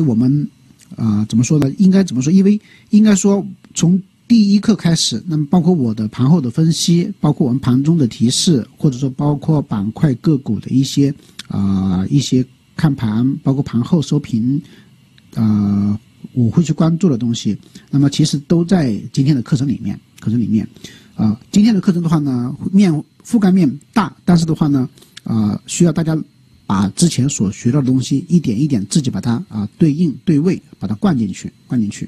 我们怎么说呢？应该怎么说？因为应该说从第一课开始，那么包括我的盘后的分析，包括我们盘中的提示，或者说包括板块个股的一些看盘，包括盘后收评，我会去关注的东西，那么其实都在今天的课程里面。今天的课程的话呢，覆盖面大，但是的话呢，需要大家把之前所学到的东西一点一点自己把它对应对位，把它灌进去。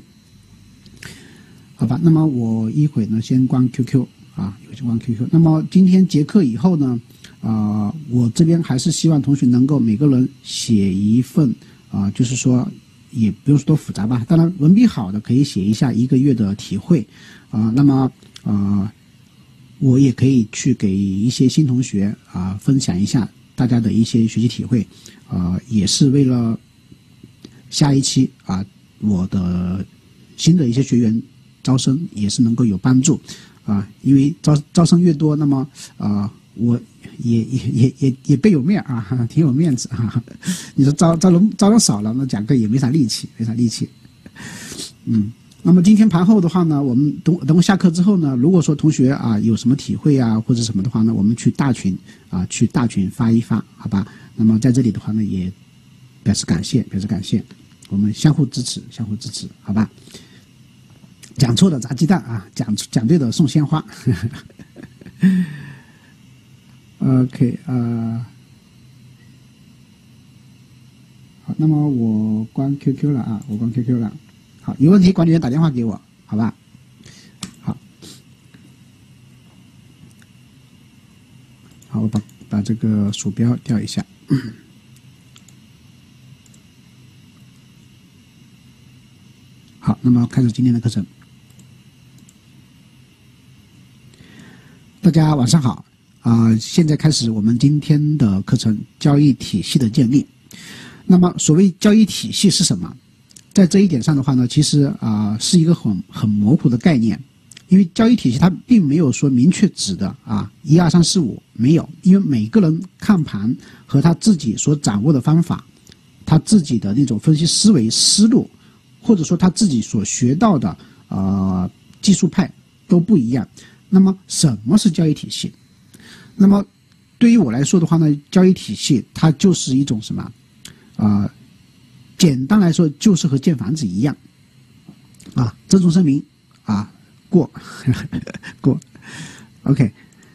好吧，那么我一会呢先关 QQ 先关 QQ。那么今天结课以后呢，我这边还是希望同学能够每个人写一份就是说也不用说多复杂吧，当然文笔好的可以写一下1个月的体会那么我也可以去给一些新同学分享一下大家的一些学习体会也是为了下一期我的新的一些学员招生也是能够有帮助因为招生越多，那么我也倍有面挺有面子你说招人少了，那讲课也没啥力气。那么今天盘后的话呢，我们等我下课之后呢，如果说同学有什么体会或者什么的话呢，我们去大群发一发，好吧？那么在这里的话呢，也表示感谢，我们相互支持，好吧？讲错的砸鸡蛋讲对的送鲜花。OK 好，那么我关 QQ 了我关 QQ 了。好，有问题管理员打电话给我，好吧？好，我把这个鼠标调一下。好，那么开始今天的课程。大家晚上好现在开始我们今天的课程，交易体系的建立。那么所谓交易体系是什么？在这一点上的话呢，其实是一个很模糊的概念，因为交易体系它并没有说明确指的1、2、3、4、5没有，因为每个人看盘和他自己所掌握的方法，他自己的那种分析思维思路，或者说他自己所学到的技术派都不一样。那么什么是交易体系？那么对于我来说的话呢，交易体系它就是一种什么简单来说就是和建房子一样郑重声明过OK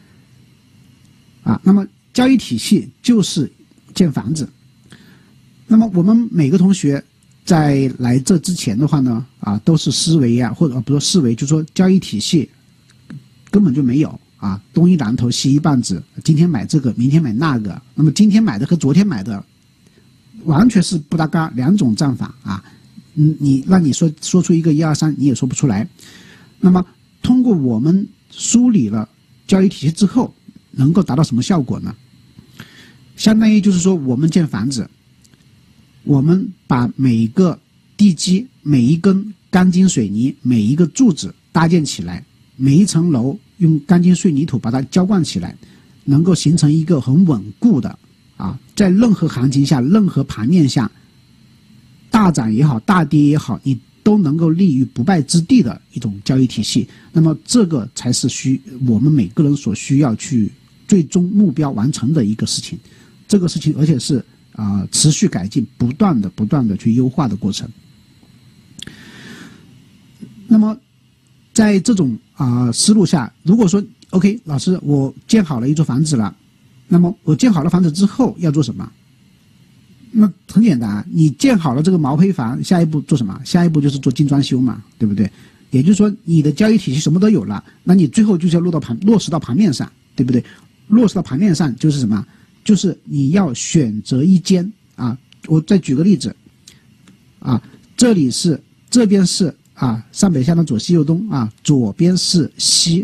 那么交易体系就是建房子。那么我们每个同学在来这之前的话呢都是思维或者不说思维，就说交易体系根本就没有东一榔头西一棒子，今天买这个明天买那个，那么今天买的和昨天买的完全是不搭嘎两种战法你让你说出一个1、2、3你也说不出来。那么通过我们梳理了交易体系之后能够达到什么效果呢？相当于就是说我们建房子，我们把每一个地基，每一根钢筋水泥，每一个柱子搭建起来，每一层楼用钢筋水泥土把它浇灌起来，能够形成一个很稳固的在任何行情下，任何盘面下，大涨也好，大跌也好，你都能够立于不败之地的一种交易体系。那么这个才是我们每个人所需要去最终目标完成的一个事情。这个事情而且是持续改进，不断的去优化的过程。那么在这种思路下，如果说 OK 老师我建好了一座房子了，那么我建好了房子之后要做什么？那很简单你建好了这个毛坯房，下一步做什么？下一步就是做精装修嘛，对不对？也就是说你的交易体系什么都有了，那你最后就是要落实到盘面上，对不对？落实到盘面上就是什么？就是你要选择一间我再举个例子这边是上北下南左西右东左边是西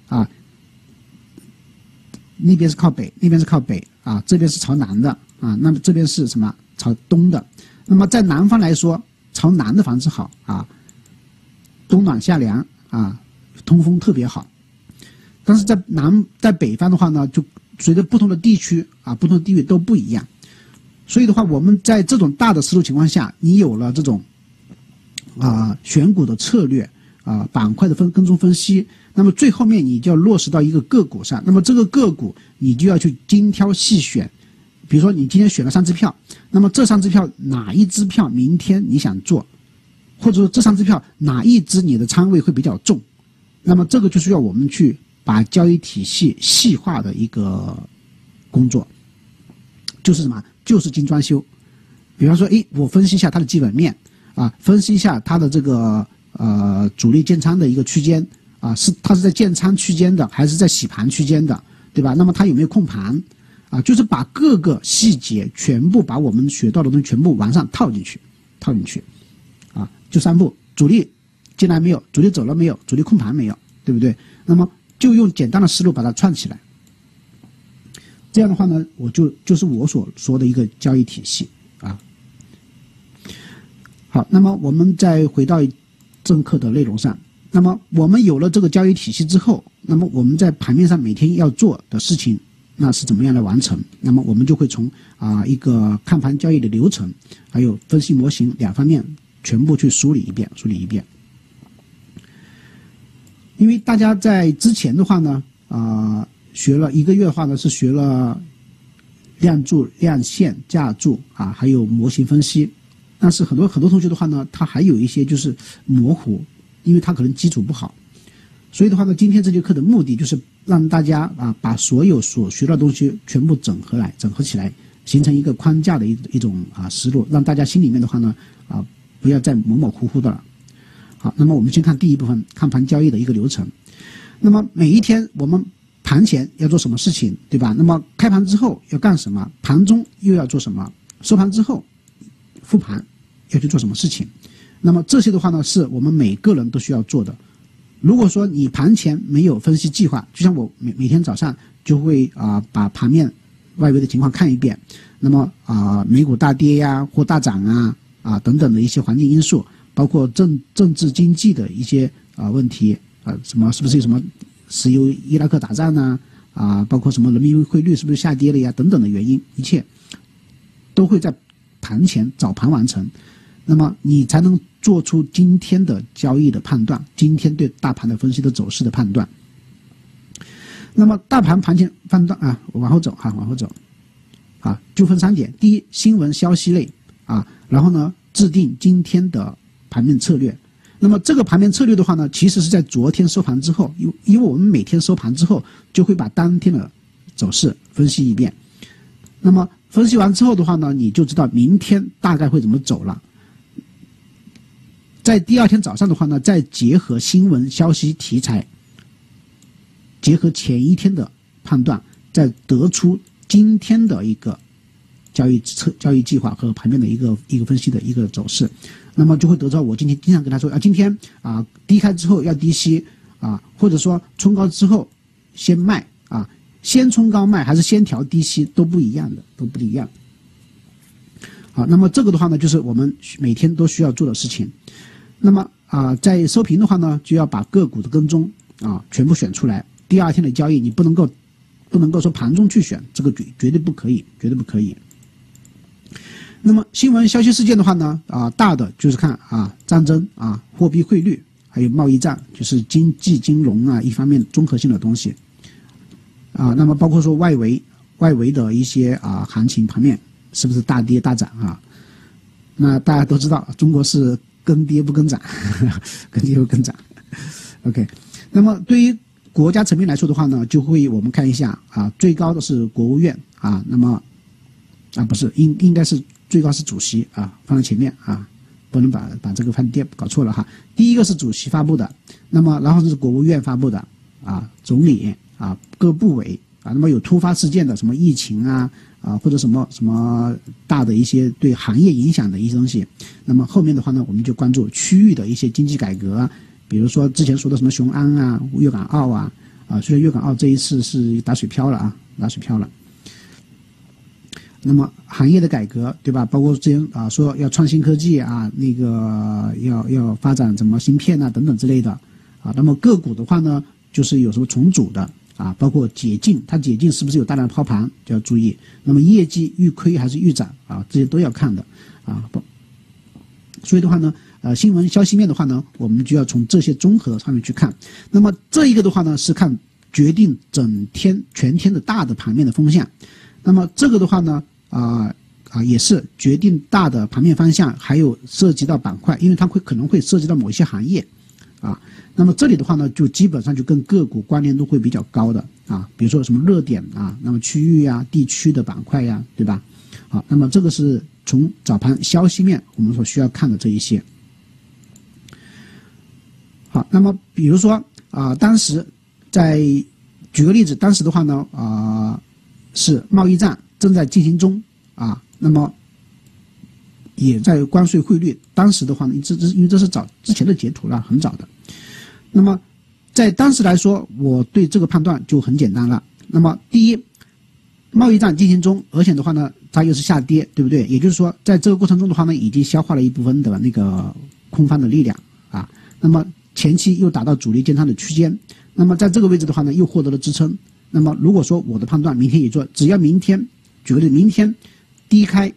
那边是靠北，那边是靠北这边是朝南的那么这边是什么？朝东的。那么在南方来说，朝南的房子好冬暖夏凉通风特别好。但是在北方的话呢，就随着不同的地区不同的地域都不一样。 所以的话，我们在这种大的思路情况下，你有了这种选股的策略板块的跟踪分析，那么最后面你就要落实到一个个股上。那么这个个股你就要去精挑细选，比如说你今天选了3只票，那么这3只票哪一只票明天你想做，或者说这3只票哪一只你的仓位会比较重，那么这个就需要我们去把交易体系细化的一个工作，就是什么？就是精装修。比方说，我分析一下它的基本面分析一下它的这个主力建仓的一个区间它是在建仓区间的还是在洗盘区间的，对吧？那么它有没有控盘就是把各个细节全部把我们学到的东西全部往上套进去就3步：主力进来没有？主力走了没有？主力控盘没有？对不对？那么就用简单的思路把它串起来。这样的话呢，就是我所说的一个交易体系好，那么我们再回到正课的内容上。那么我们有了这个交易体系之后，那么我们在盘面上每天要做的事情，那是怎么样来完成？那么我们就会从一个看盘交易的流程，还有分析模型2方面全部去梳理一遍。因为大家在之前的话呢，学了1个月的话呢，是学了量柱、量线、价柱还有模型分析。但是很多同学的话呢，他还有一些就是模糊，因为他可能基础不好。所以的话呢，今天这节课的目的就是让大家把所有所学到的东西全部整合起来，形成一个框架的一种思路，让大家心里面的话呢不要再模模糊糊的了。好，那么我们先看第一部分，看盘交易的一个流程。那么每一天我们盘前要做什么事情，对吧？那么开盘之后要干什么？盘中又要做什么？收盘之后复盘要去做什么事情？那么这些的话呢，是我们每个人都需要做的。如果说你盘前没有分析计划，就像我每天早上就会把盘面外围的情况看一遍，那么美股大跌呀或大涨等等的一些环境因素，包括政治经济的一些问题什么是不是有什么石油伊拉克打仗包括什么人民币汇率是不是下跌了呀等等的原因，一切都会在盘前早盘完成，那么你才能做出今天的交易的判断，今天对大盘的分析的走势的判断。那么大盘前判断我往后走就分3点。第一，新闻消息类然后呢制定今天的盘面策略。那么这个盘面策略的话呢，其实是在昨天收盘之后，因为我们每天收盘之后就会把当天的走势分析一遍。那么分析完之后的话呢，你就知道明天大概会怎么走了。在第2天早上的话呢，再结合新闻消息题材，结合前一天的判断，再得出今天的一个交易计划和盘面的一个分析的一个走势。那么就会得到我今天经常跟他说今天低开之后要低吸或者说冲高之后先卖先冲高卖还是先调低吸都不一样。好，那么这个的话呢，就是我们每天都需要做的事情。那么在收评的话呢，就要把个股的跟踪全部选出来。第2天的交易你不能够说盘中去选，这个绝对不可以。那么新闻消息事件的话呢，大的就是看战争货币汇率，还有贸易战，就是经济金融一方面综合性的东西那么包括说外围的一些行情盘面是不是大跌大涨那大家都知道中国是跟跌不跟涨跟跌不跟涨 OK。 那么对于国家层面来说的话呢，就会我们看一下最高的是国务院那么不是应该是最高是主席放在前面不能把这个饭店搞错了第一个是主席发布的，那么然后是国务院发布的总理各部委那么有突发事件的什么疫情或者什么大的一些对行业影响的一些东西，那么后面的话呢，我们就关注区域的一些经济改革比如说之前说的什么雄安粤港澳虽然粤港澳这一次是打水漂了那么行业的改革，对吧？包括之前说要创新科技那个要发展什么芯片等等之类的那么个股的话呢，就是有什么重组的啊，包括解禁，它解禁是不是有大量的抛盘就要注意。那么业绩预亏还是预涨啊，这些都要看的啊。所以的话呢，新闻消息面的话呢，我们就要从这些综合上面去看。那么这一个的话呢，是看决定全天的大的盘面的风向。那么这个的话呢，也是决定大的盘面方向，还有涉及到板块，因为它可能会涉及到某一些行业，啊，那么这里的话呢，就基本上就跟个股关联度会比较高的啊，比如说什么热点啊，那么区域呀、地区的板块呀，对吧？好，那么这个是从早盘消息面我们所需要看的这一些。好，那么比如说当时举个例子，当时的话呢是贸易战正在进行中啊，那么也在关税汇率，当时的话呢，因为这是之前的截图了，很早的。那么在当时来说，我对这个判断就很简单了。那么第一，贸易战进行中，而且的话呢，它又是下跌，对不对？也就是说，在这个过程中的话呢，已经消化了一部分的那个空方的力量啊。那么前期又达到主力建仓的区间，那么在这个位置的话呢，又获得了支撑。那么如果说我的判断明天也做，只要明天，举个例，明天低开，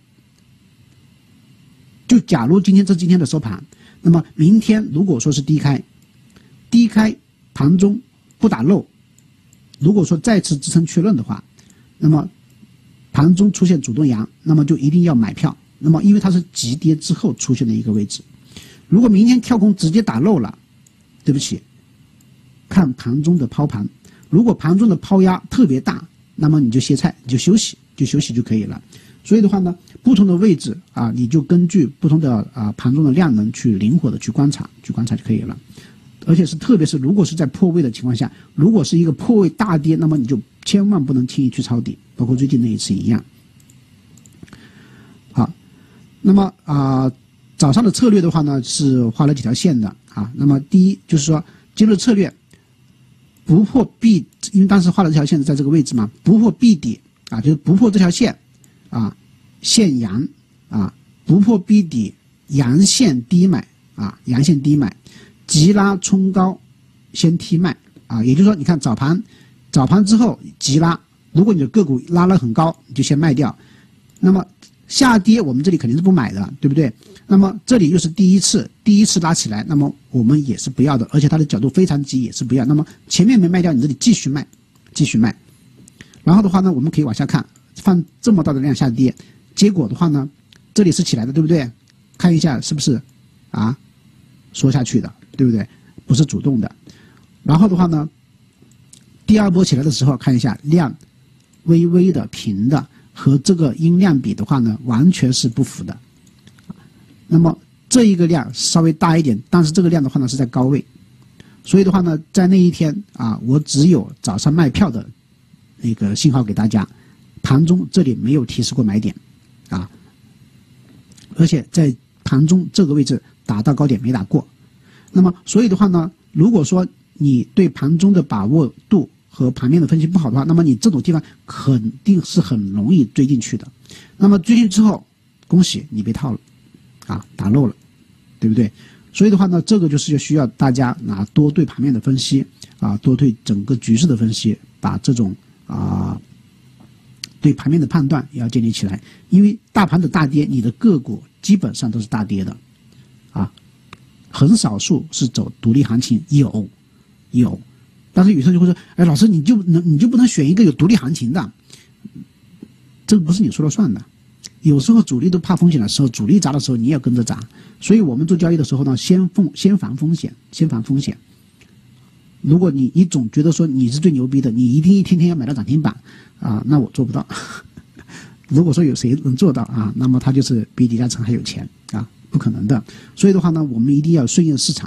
就假如今天的收盘，那么明天如果说是低开盘中不打漏，如果说再次支撑确认的话，那么盘中出现主动阳，那么就一定要买票。那么因为它是急跌之后出现的一个位置，如果明天跳空直接打漏了，对不起，看盘中的抛盘，如果盘中的抛压特别大，那么你就歇菜，你就休息就可以了。所以的话呢，不同的位置啊，你就根据不同的盘中的量能去灵活的去观察就可以了。而且特别是如果是在破位的情况下，如果是一个破位大跌，那么你就千万不能轻易去抄底，包括最近那一次一样。好，那么早上的策略的话呢，是画了几条线的啊。那么第一就是说，今日策略不破 B， 因为当时画了这条线在这个位置嘛，不破 B 底啊，就是不破这条线啊，现阳啊，不破 B 底，阳线低买啊，阳线低买。急拉冲高，先踢卖啊，也就是说，你看早盘之后急拉，如果你的个股拉了很高，你就先卖掉。那么下跌，我们这里肯定是不买的，对不对？那么这里又是第一次拉起来，那么我们也是不要的，而且它的角度非常急，也是不要。那么前面没卖掉，你这里继续卖。然后的话呢，我们可以往下看，放这么大的量下跌，结果的话呢，这里是起来的，对不对？看一下是不是缩下去的。对不对？不是主动的。然后的话呢，第二波起来的时候，看一下量微微的平的，和这个阴量比的话呢，完全是不符的。那么这一个量稍微大一点，但是这个量的话呢是在高位，所以的话呢，在那一天我只有早上卖票的那个信号给大家，盘中这里没有提示过买点而且在盘中这个位置打到高点没打过。那么，所以的话呢，如果说你对盘中的把握度和盘面的分析不好的话，那么你这种地方肯定是很容易追进去的。那么追进之后，恭喜你被套了，打漏了，对不对？所以的话呢，这个就是需要大家多对盘面的分析多对整个局势的分析，把这种对盘面的判断也要建立起来。因为大盘的大跌，你的个股基本上都是大跌的很少数是走独立行情，有，但是有时候就会说，哎，老师你就不能选一个有独立行情的，这个不是你说了算的。有时候主力都怕风险的时候，主力砸的时候你也要跟着砸。所以我们做交易的时候呢，先防风险。如果你总觉得说你是最牛逼的，你一定一天天要买到涨停板那我做不到。如果说有谁能做到那么他就是比李嘉诚还有钱不可能的。所以的话呢，我们一定要顺应市场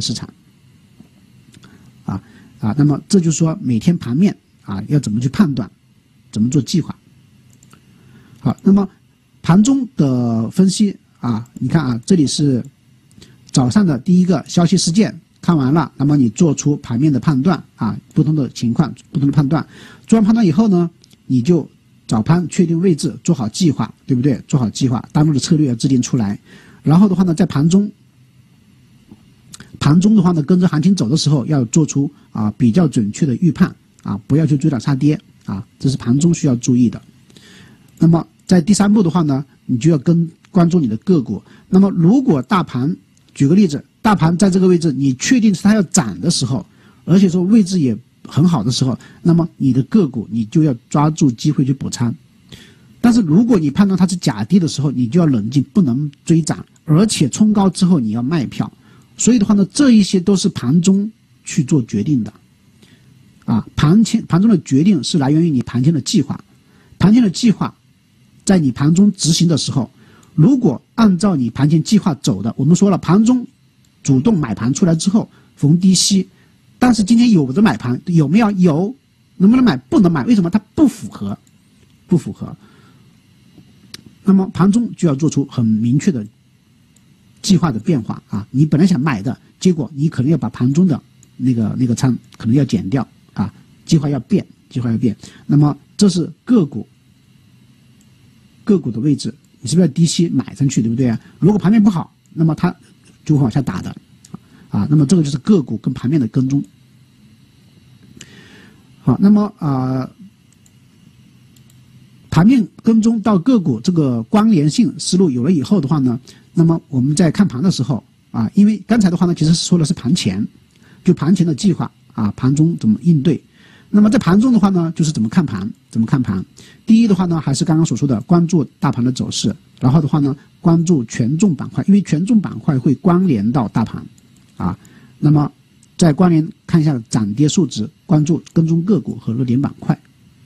那么这就是说每天盘面要怎么去判断，怎么做计划。好，那么盘中的分析你看这里是早上的第一个消息事件看完了，那么你做出盘面的判断不同的情况不同的判断，做完判断以后呢，你就早盘确定位置，做好计划，对不对？做好计划，当日的策略要制定出来。然后的话呢，在盘中的话呢，跟着行情走的时候，要做出比较准确的预判啊，不要去追涨杀跌啊，这是盘中需要注意的。那么在第3步的话呢，你就要关注你的个股。那么如果大盘，举个例子，大盘在这个位置，你确定是它要涨的时候，而且说位置也很好的时候，那么你的个股你就要抓住机会去补仓。但是如果你判断它是假跌的时候，你就要冷静，不能追涨，而且冲高之后你要卖票。所以的话呢，这一些都是盘中去做决定的，啊，盘中的决定是来源于你盘前的计划，盘前的计划在你盘中执行的时候，如果按照你盘前计划走的，我们说了，盘中主动买盘出来之后逢低吸，但是今天有的买盘有没有？有，能不能买？不能买，为什么？它不符合，不符合。那么盘中就要做出很明确的计划的变化啊！你本来想买的，结果你可能要把盘中的那个仓可能要减掉啊，计划要变，计划要变。那么这是个股的位置，你是不是要低吸买上去，对不对啊？如果盘面不好，那么它就会往下打的啊。那么这个就是个股跟盘面的跟踪。好，那么盘面跟踪到个股这个关联性思路有了以后的话呢，那么我们在看盘的时候啊，因为刚才的话呢，其实说的是盘前，就盘前的计划啊，盘中怎么应对。那么在盘中的话呢，就是怎么看盘，怎么看盘。第一的话呢，还是刚刚所说的关注大盘的走势，然后的话呢，关注权重板块，因为权重板块会关联到大盘啊。那么再关联看一下涨跌数值，关注跟踪个股和热点板块。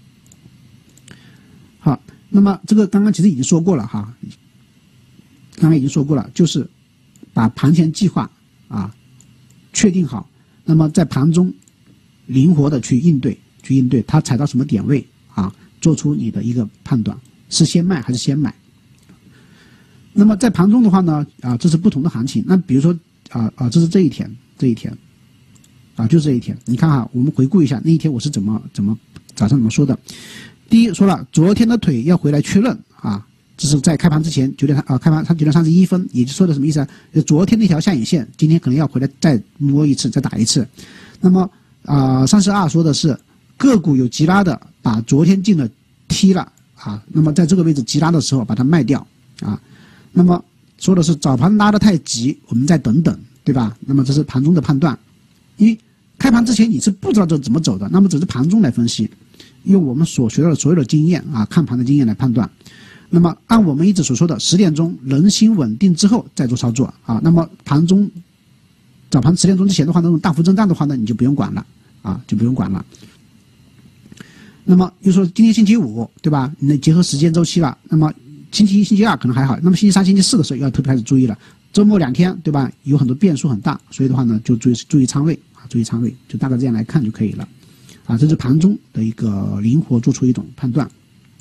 好，那么这个刚刚其实已经说过了哈，刚刚已经说过了，就是把盘前计划啊确定好，那么在盘中灵活的去应对，它踩到什么点位啊，做出你的一个判断，是先卖还是先买。那么在盘中的话呢，啊，这是不同的行情。那比如说这是这一天啊，就这一天，你看哈，我们回顾一下那一天我是怎么早上怎么说的。第一说了，昨天的腿要回来确认啊，这是在开盘之前9点开盘它9点31分，也就说的什么意思啊？昨天那条下影线，今天可能要回来再摸一次，再打一次。那么32说的是个股有急拉的，把昨天进的踢了啊，那么在这个位置急拉的时候把它卖掉啊。那么说的是早盘拉得太急，我们再等等，对吧？那么这是盘中的判断，因为开盘之前你是不知道这怎么走的，那么只是盘中来分析。用我们所学到的所有的经验啊，看盘的经验来判断。那么按我们一直所说的10点钟人心稳定之后再做操作啊。那么盘中早盘10点钟之前的话，那种大幅震荡的话呢，你就不用管了啊，就不用管了。那么又说今天星期五，对吧？你结合时间周期了，那么星期一、星期二可能还好，那么星期三、星期四的时候要特别开始注意了。周末2天，对吧？有很多变数很大，所以的话呢，就注意仓位啊，注意仓位，就大概这样来看就可以了。啊，这是盘中的一个灵活做出一种判断。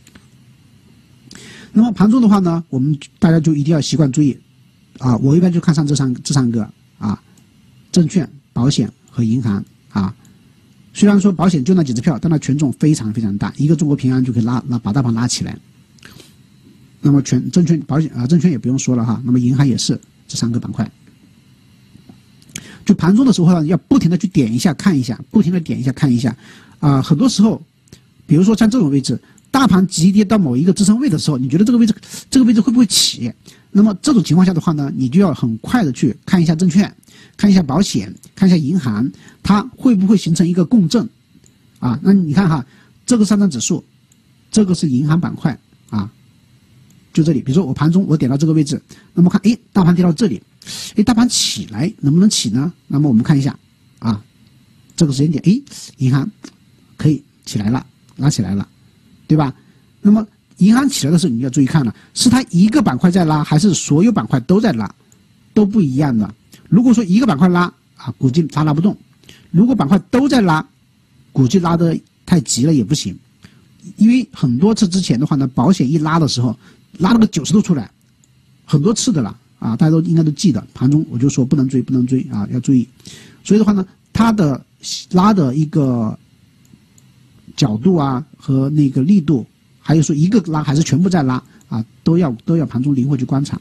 那么盘中的话呢，我们大家就一定要习惯注意啊，我一般就看上这三个啊，证券、保险和银行啊。虽然说保险就那几只票，但它权重非常非常大，一个中国平安就可以把大盘拉起来。那么证券、保险证券也不用说了哈，那么银行也是这3个板块。就盘中的时候呢，要不停的去点一下看一下，不停的点一下看一下，很多时候，比如说像这种位置，大盘急跌到某一个支撑位的时候，你觉得这个位置会不会起？那么这种情况下的话呢，你就要很快的去看一下证券，看一下保险，看一下银行，它会不会形成一个共振？啊，那你看哈，这个上证指数，这个是银行板块啊，就这里，比如说我盘中我点到这个位置，那么看，诶，大盘跌到这里。大盘起来能不能起呢？那么我们看一下啊，这个时间点，银行可以起来了，拉起来了，对吧？那么银行起来的时候，你要注意看了，是它一个板块在拉，还是所有板块都在拉，都不一样的。如果说一个板块拉啊，估计它拉不动；如果板块都在拉，估计拉得太急了也不行。因为很多次之前的话呢，保险一拉的时候，拉了个90度出来，很多次的了。啊，大家都应该都记得，盘中我就说不能追啊，要注意。所以的话呢，它的拉的一个角度啊和那个力度，还有说一个拉还是全部在拉啊，都要盘中灵活去观察，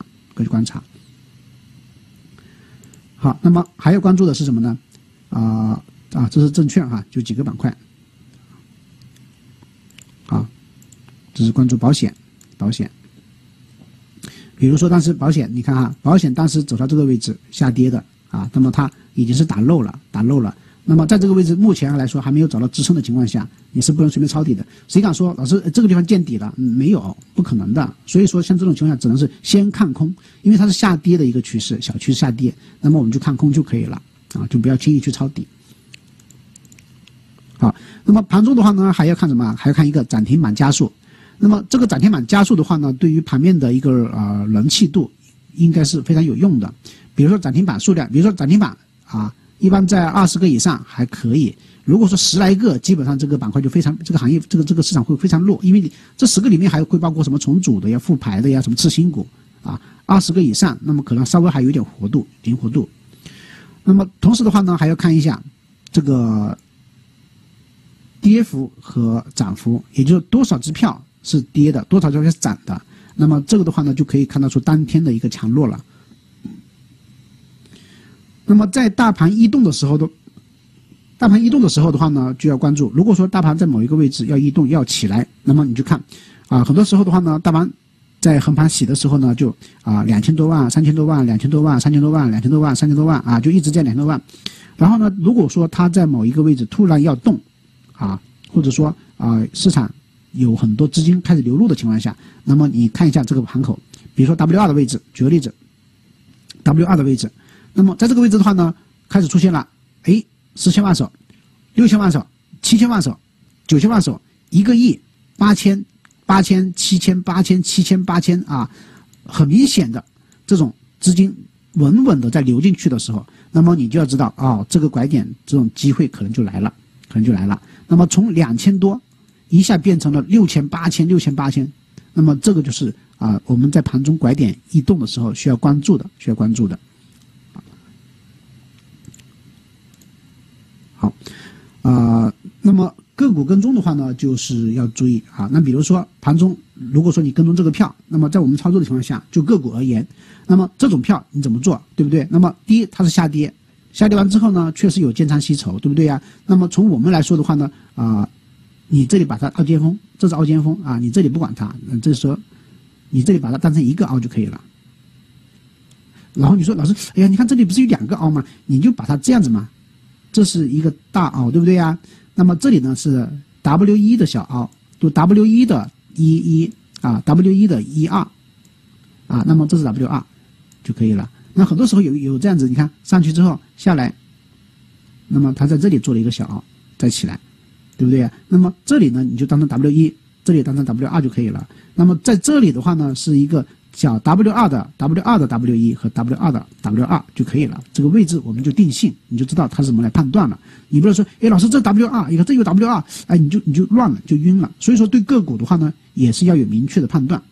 好，那么还要关注的是什么呢？这是证券哈，就几个板块啊，这是关注保险。比如说当时保险，你看哈，保险当时走到这个位置下跌的啊，那么它已经是打漏了。那么在这个位置目前来说还没有找到支撑的情况下，你是不能随便抄底的。谁敢说老师这个地方见底了？没有，不可能的。所以说像这种情况下只能是先看空，因为它是下跌的一个趋势，小趋势下跌，那么我们就看空就可以了啊，就不要轻易去抄底。好，那么盘中的话呢，还要看什么？还要看一个涨停板加速。那么这个涨停板加速的话呢，对于盘面的一个人气度应该是非常有用的。比如说涨停板数量，比如说涨停板啊，一般在20个以上还可以。如果说10来个，基本上这个板块就非常，这个行业这个市场会非常弱，因为这10个里面还会包括什么重组的呀、复牌的呀、什么次新股啊。20个以上，那么可能稍微还有点活度，灵活度。那么同时的话呢，还要看一下这个跌幅和涨幅，也就是多少只票是跌的，多少只票是涨的。那么这个的话呢，就可以看得出当天的一个强弱了。那么在大盘异动的时候的话呢，就要关注。如果说大盘在某一个位置要异动要起来，那么你就看啊，很多时候的话呢，大盘在横盘洗的时候呢，就2000多万、3000多万、2000多万、3000多万、2000多万、3000多万啊，就一直在2000多万。然后呢，如果说它在某一个位置突然要动啊，或者说市场有很多资金开始流入的情况下，那么你看一下这个盘口，比如说 W2 的位置，举个例子 ，W2 的位置，那么在这个位置的话呢，开始出现了，4000万手、6000万手、7000万手、9000万手、1个亿、8000、7000、8000、7000、8000啊，很明显的这种资金稳稳的在流进去的时候，那么你就要知道这个拐点这种机会可能就来了。那么从2000多一下变成了6000、8000，那么这个就是我们在盘中拐点异动的时候需要关注的。好，那么个股跟踪的话呢，就是要注意啊。那比如说盘中，如果说你跟踪这个票，那么在我们操作的情况下，就个股而言，那么这种票你怎么做，对不对？那么第一，它是下跌完之后呢，确实有建仓吸筹，对不对呀？那么从我们来说的话呢，你这里把它凹尖峰，这是凹尖峰啊，你这里不管它，这时候你这里把它当成一个凹就可以了。然后你说老师，哎呀，你看这里不是有2个凹吗？你就把它这样子嘛，这是一个大凹，对不对呀？那么这里呢是 W1 的小凹，就 W1 的11啊 ，W1 的12啊，那么这是 W2 就可以了。那很多时候有这样子，你看上去之后下来，那么它在这里做了一个小凹，再起来，对不对呀？那么这里呢你就当成 W1， 这里当成 W2 就可以了。那么在这里的话呢是一个小 W2 的 W1 和 W2 的 W2 就可以了。这个位置我们就定性，你就知道它是怎么来判断了。你不是说，老师这 W2， 你看这有 W2， 你就乱了，就晕了。所以说对个股的话呢，也是要有明确的判断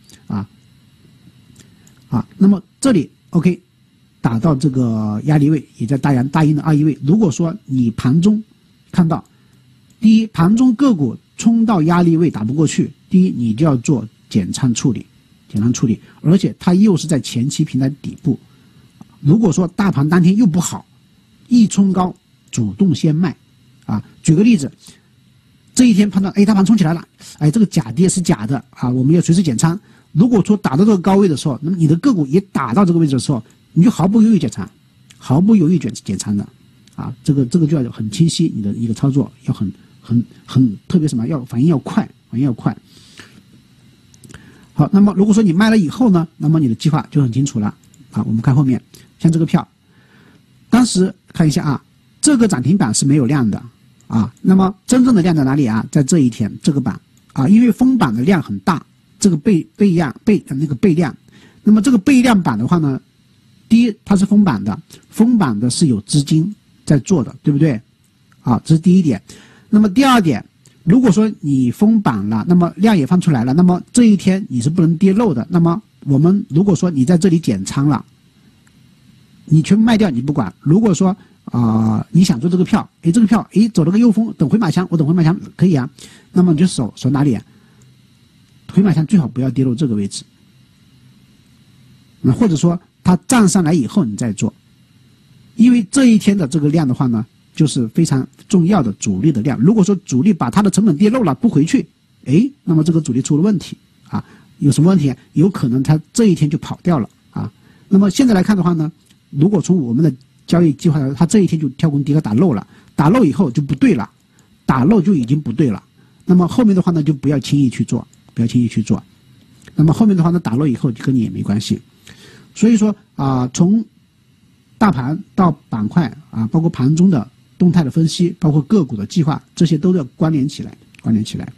那么这里 OK。打到这个压力位，也在大阴的21位。如果说你盘中看到，第一，盘中个股冲到压力位打不过去，第一，你就要做减仓处理，而且它又是在前期平台底部。如果说大盘当天又不好，一冲高主动先卖举个例子，这一天判断大盘冲起来了，这个假跌是假的我们要随时减仓。如果说打到这个高位的时候，那么你的个股也打到这个位置的时候，你就毫不犹豫减仓的这个就要很清晰，你的一个操作要很特别什么，要反应要快。好，那么如果说你卖了以后呢，那么你的计划就很清楚了我们看后面，像这个票，当时看一下这个涨停板是没有量的那么真正的量在哪里在这一天这个板因为封板的量很大，这个备量，那么这个备量板的话呢，第一，它是封板的是有资金在做的，对不对？这是第一点。那么第二点，如果说你封板了，那么量也放出来了，那么这一天你是不能跌漏的。那么我们如果说你在这里减仓了，你全部卖掉你不管。如果说你想做这个票，这个票走了个右风，等回马枪，我等回马枪可以那么你就守哪里回马枪最好不要跌落这个位置。或者说它站上来以后你再做，因为这一天的这个量的话呢，就是非常重要的主力的量。如果说主力把它的成本跌漏了不回去， 哎，那么这个主力出了问题啊，有什么问题？有可能它这一天就跑掉了啊。那么现在来看的话呢，如果从我们的交易计划来，它这一天就跳空跌和打漏了，打漏以后就不对了，打漏就已经不对了。那么后面的话呢，就不要轻易去做，不要轻易去做。那么后面的话呢，打漏以后就跟你也没关系。所以说啊，从大盘到板块啊，包括盘中的动态的分析，包括个股的计划，这些都要关联起来，关联起来。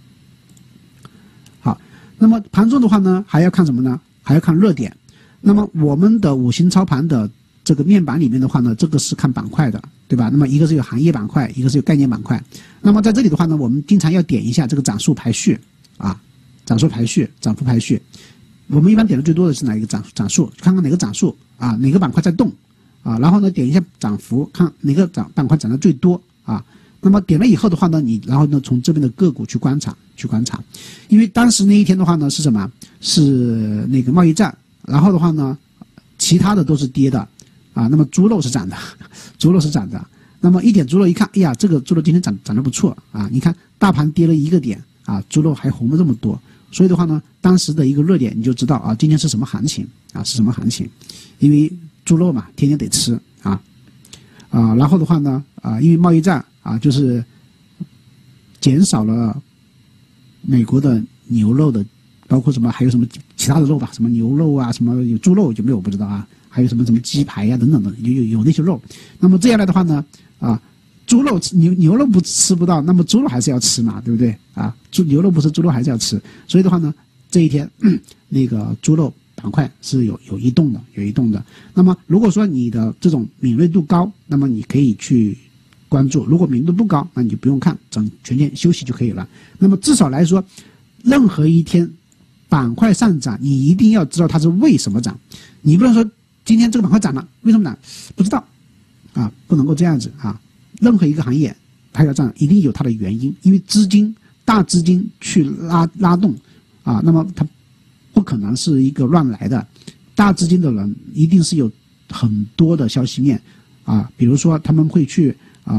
好，那么盘中的话呢，还要看什么呢？还要看热点。那么我们的五行操盘的这个面板里面的话呢，这个是看板块的，对吧？那么一个是有行业板块，一个是有概念板块。那么在这里的话呢，我们经常要点一下这个涨速排序啊，涨速排序、涨幅排序。我们一般点的最多的是哪一个涨速，看看哪个涨速啊，哪个板块在动啊，然后呢点一下涨幅，看哪个板块涨得最多啊。那么点了以后的话呢，你然后呢从这边的个股去观察，因为当时那一天的话呢是什么？是那个贸易战，然后的话呢，其他的都是跌的啊。那么猪肉是涨的，猪肉是涨的。那么一点猪肉一看，哎呀，这个猪肉今天涨得不错啊！你看大盘跌了1个点啊，猪肉还红了这么多。所以的话呢，当时的一个热点你就知道啊，今天是什么行情啊？是什么行情？因为猪肉嘛，天天得吃啊，然后的话呢，因为贸易战啊，就是减少了美国的牛肉的，包括什么还有什么其他的肉吧，什么牛肉啊，什么有猪肉有没有我不知道啊，还有什么鸡排呀、等等的，有那些肉。那么这样来的话呢，猪肉牛肉吃不到，那么猪肉还是要吃嘛，对不对啊？牛肉不吃，猪肉还是要吃。所以的话呢，这一天那个猪肉板块是有移动的，有移动的。那么如果说你的这种敏锐度高，那么你可以去关注；如果敏锐度不高，那你就不用看，全天休息就可以了。那么至少来说，任何一天板块上涨，你一定要知道它是为什么涨。你不能说今天这个板块涨了，为什么涨？不知道啊，不能够这样子啊。任何一个行业它要涨，一定有它的原因，因为大资金去拉动啊，那么它不可能是一个乱来的，大资金的人一定是有很多的消息面啊，比如说他们会去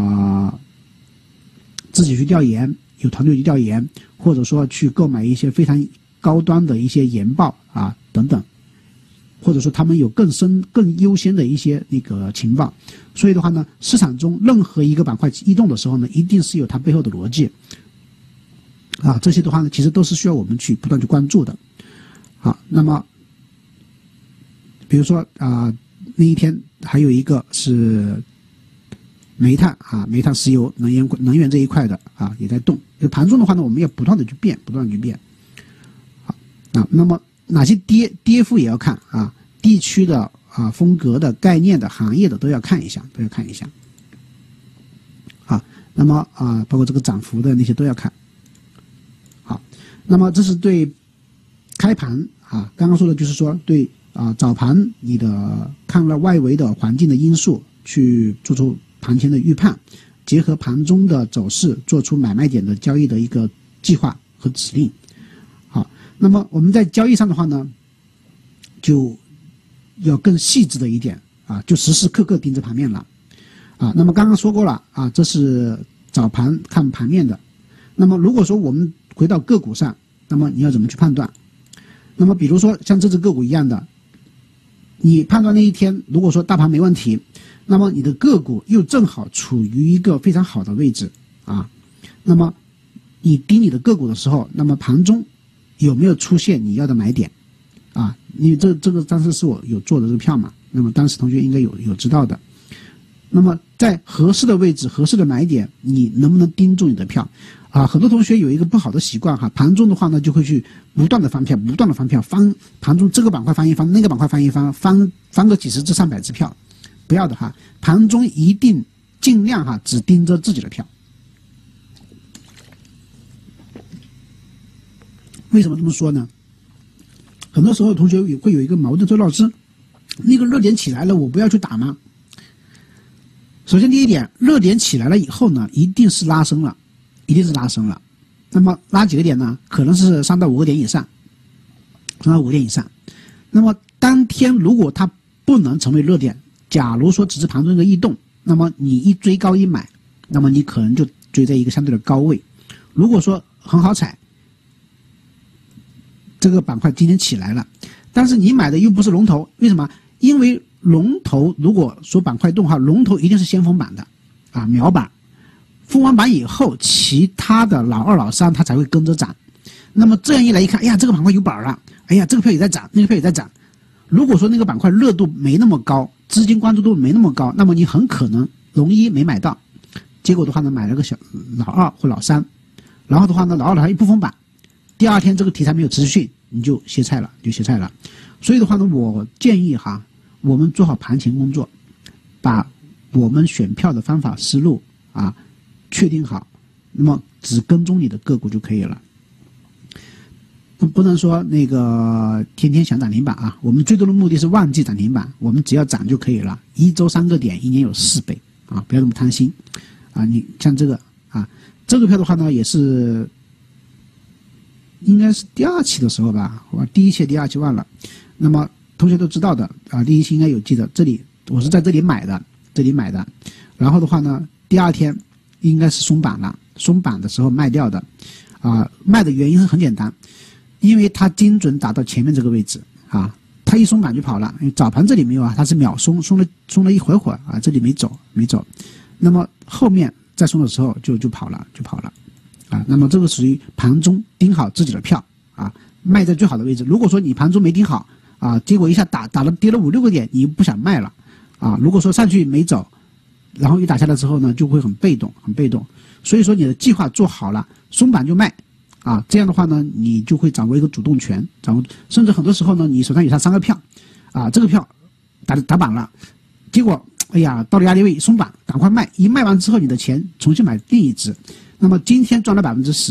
自己去调研，有团队去调研，或者说去购买一些非常高端的一些研报啊等等。或者说他们有更优先的一些那个情报，所以的话呢，市场中任何一个板块异动的时候呢，一定是有它背后的逻辑，啊，这些的话呢，其实都是需要我们去不断去关注的。好，那么比如说那一天还有一个是煤炭啊，煤炭、石油、能源这一块的啊也在动。盘中的话呢，我们要不断的去变，好那么哪些跌幅也要看啊，地区的风格的、概念的、行业的都要看一下，啊，那么包括这个涨幅的那些都要看。好，那么这是对开盘啊，刚刚说的就是说对早盘你的看了外围的环境的因素去做出盘前的预判，结合盘中的走势做出买卖点的交易的一个计划和指令。好，那么我们在交易上的话呢，就要更细致的一点啊，就时时刻刻盯着盘面了啊。那么刚刚说过了啊，这是早盘看盘面的。那么如果说我们回到个股上，那么你要怎么去判断？那么比如说像这只个股一样的，你判断那一天如果说大盘没问题，那么你的个股又正好处于一个非常好的位置啊，那么你盯你的个股的时候，那么盘中有没有出现你要的买点啊？因为这个当时是我有做的这个票嘛，那么当时同学应该有知道的。那么在合适的位置、合适的买点，你能不能盯住你的票啊？很多同学有一个不好的习惯哈，盘中的话呢就会去不断的翻票，翻盘中这个板块翻一翻，那个板块翻一翻，翻个几十只、300只票，不要的哈，盘中一定尽量只盯着自己的票。为什么这么说呢？很多时候同学会有一个矛盾，说老师，那个热点起来了，我不要去打吗？首先第一点，热点起来了以后呢，一定是拉升了。那么拉几个点呢？可能是3到5个点以上，3到5个点以上。那么当天如果它不能成为热点，假如说只是盘中一个异动，那么你一追高一买，那么你可能就追在一个相对的高位。如果说很好踩这个板块今天起来了，但是你买的又不是龙头，为什么？因为龙头如果说板块动的话，龙头一定是先封板的，啊，秒板，封完板以后，其他的老二、老三它才会跟着涨。那么这样一来一看，哎呀，这个板块有板了，哎呀，这个票也在涨，那个票也在涨。如果说那个板块热度没那么高，资金关注度没那么高，那么你很可能龙一没买到，结果的话呢，买了个小老二或老三，然后的话呢，老二老三一不封板，第二天这个题材没有持续性，你就歇菜了，所以的话呢，我建议哈，我们做好盘前工作，把我们选票的方法思路啊确定好，那么只跟踪你的个股就可以了。不能说那个天天想涨停板啊，我们最多的目的是旺季涨停板，我们只要涨就可以了，一周3个点，一年有4倍啊，不要这么贪心啊。你像这个啊，这个票的话呢，也是应该是第2期的时候吧，我第1期、第2期忘了。那么同学都知道的啊，第1期应该有记得，这里我是在这里买的，然后的话呢，第2天应该是松板了，松板的时候卖掉的啊，卖的原因很简单。因为它精准打到前面这个位置啊，它一松板就跑了。因为早盘这里没有啊，它是秒松了一会儿啊，这里没走。那么后面再松的时候就跑了啊。那么这个属于盘中盯好自己的票啊，卖在最好的位置。如果说你盘中没盯好啊，结果一下打了跌了5、6个点，你又不想卖了啊。如果说上去没走，然后一打下来之后呢，就会很被动。所以说你的计划做好了，松板就卖。啊，这样的话呢，你就会掌握一个主动权，甚至很多时候呢，你手上有3个票，啊，这个票打板了，结果哎呀，到了压力位松板，赶快卖，一卖完之后，你的钱重新买另一只，那么今天赚了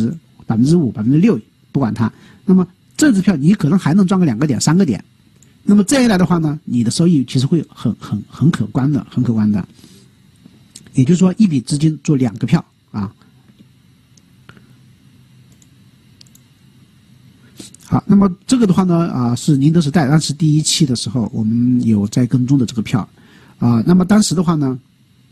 10%、5%、6%，不管它，那么这支票你可能还能赚个2个点、3个点，那么这样一来的话呢，你的收益其实会很可观的，也就是说，一笔资金做2个票啊。好，那么这个的话呢，啊，是宁德时代当时第1期的时候，我们有在跟踪的这个票，啊，那么当时的话呢，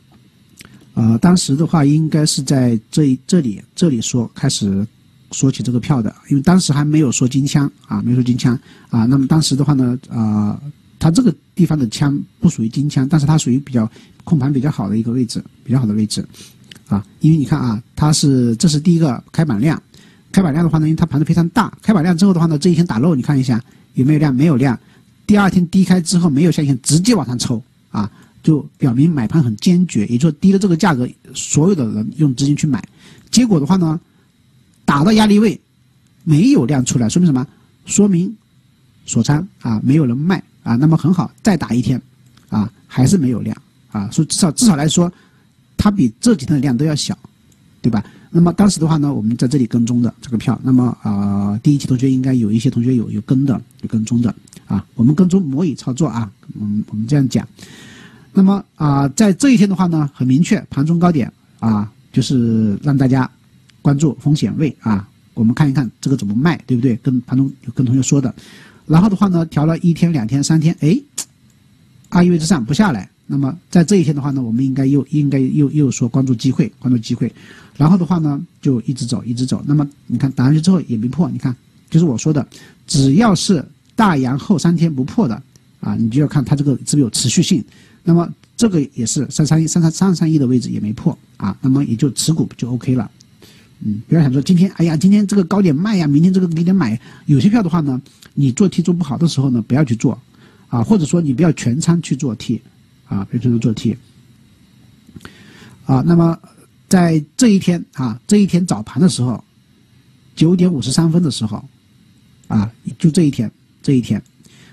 应该是在这里开始说起这个票的，因为当时还没有说金枪啊，那么当时的话呢，它这个地方的枪不属于金枪，但是它属于比较控盘比较好的一个位置，啊，因为你看啊，这是第一个开板量。开板量的话呢，因为它盘子非常大，开板量之后的话呢，这一天打漏，你看一下有没有量？没有量。第2天低开之后没有下影线，直接往上抽啊，就表明买盘很坚决，也就是说低了这个价格，所有的人用资金去买。结果的话呢，打到压力位没有量出来，说明什么？说明锁仓啊，没有人卖啊。那么很好，再打1天啊，还是没有量啊，所以至少来说，它比这几天的量都要小，对吧？那么当时的话呢，我们在这里跟踪的这个票，那么第1期同学应该有一些同学有跟踪的啊，我们跟踪模拟操作啊，我们这样讲。那么在这一天的话呢，很明确，盘中高点啊，就是让大家关注风险位啊，我们看一看这个怎么卖，对不对？盘中有跟同学说的，然后的话呢，调了1天、2天、3天，哎，21位之上不下来。那么在这一天的话呢，我们应该又说关注机会，然后的话呢就一直走。那么你看打上去之后也没破，你看就是我说的，只要是大阳后3天不破的啊，你就要看它这个是不是有持续性。那么这个也是331的位置也没破啊，那么也就持股就 OK 了。不要想说今天这个高点卖呀，明天这个低点买。有些票的话呢，你做 T 做不好的时候呢，不要去做啊，或者说你不要全仓去做 T。啊，别做做 T， 啊，那么在这一天早盘的时候，9点53分的时候，啊，就这一天9点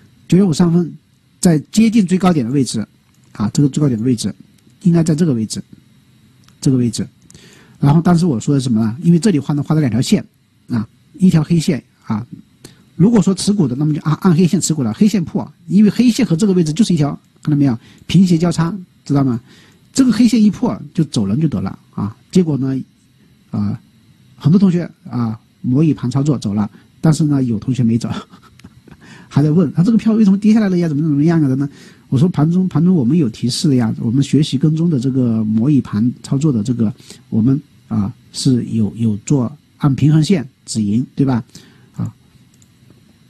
53分，在接近最高点的位置，啊，这个最高点的位置应该在这个位置，然后当时我说的什么呢？因为这里画了2条线，啊，一条黑线啊。如果说持股的，那么就按黑线持股了，黑线破，因为黑线和这个位置就是一条，看到没有？平斜交叉，知道吗？这个黑线一破就走人就得了啊。结果呢，很多同学啊模拟盘操作走了，但是呢有同学没走，还在问他这个票为什么跌下来了呀？怎么样的呢？我说盘中我们有提示的呀，我们学习跟踪的这个模拟盘操作的这个，我们是有做按平衡线止盈，对吧？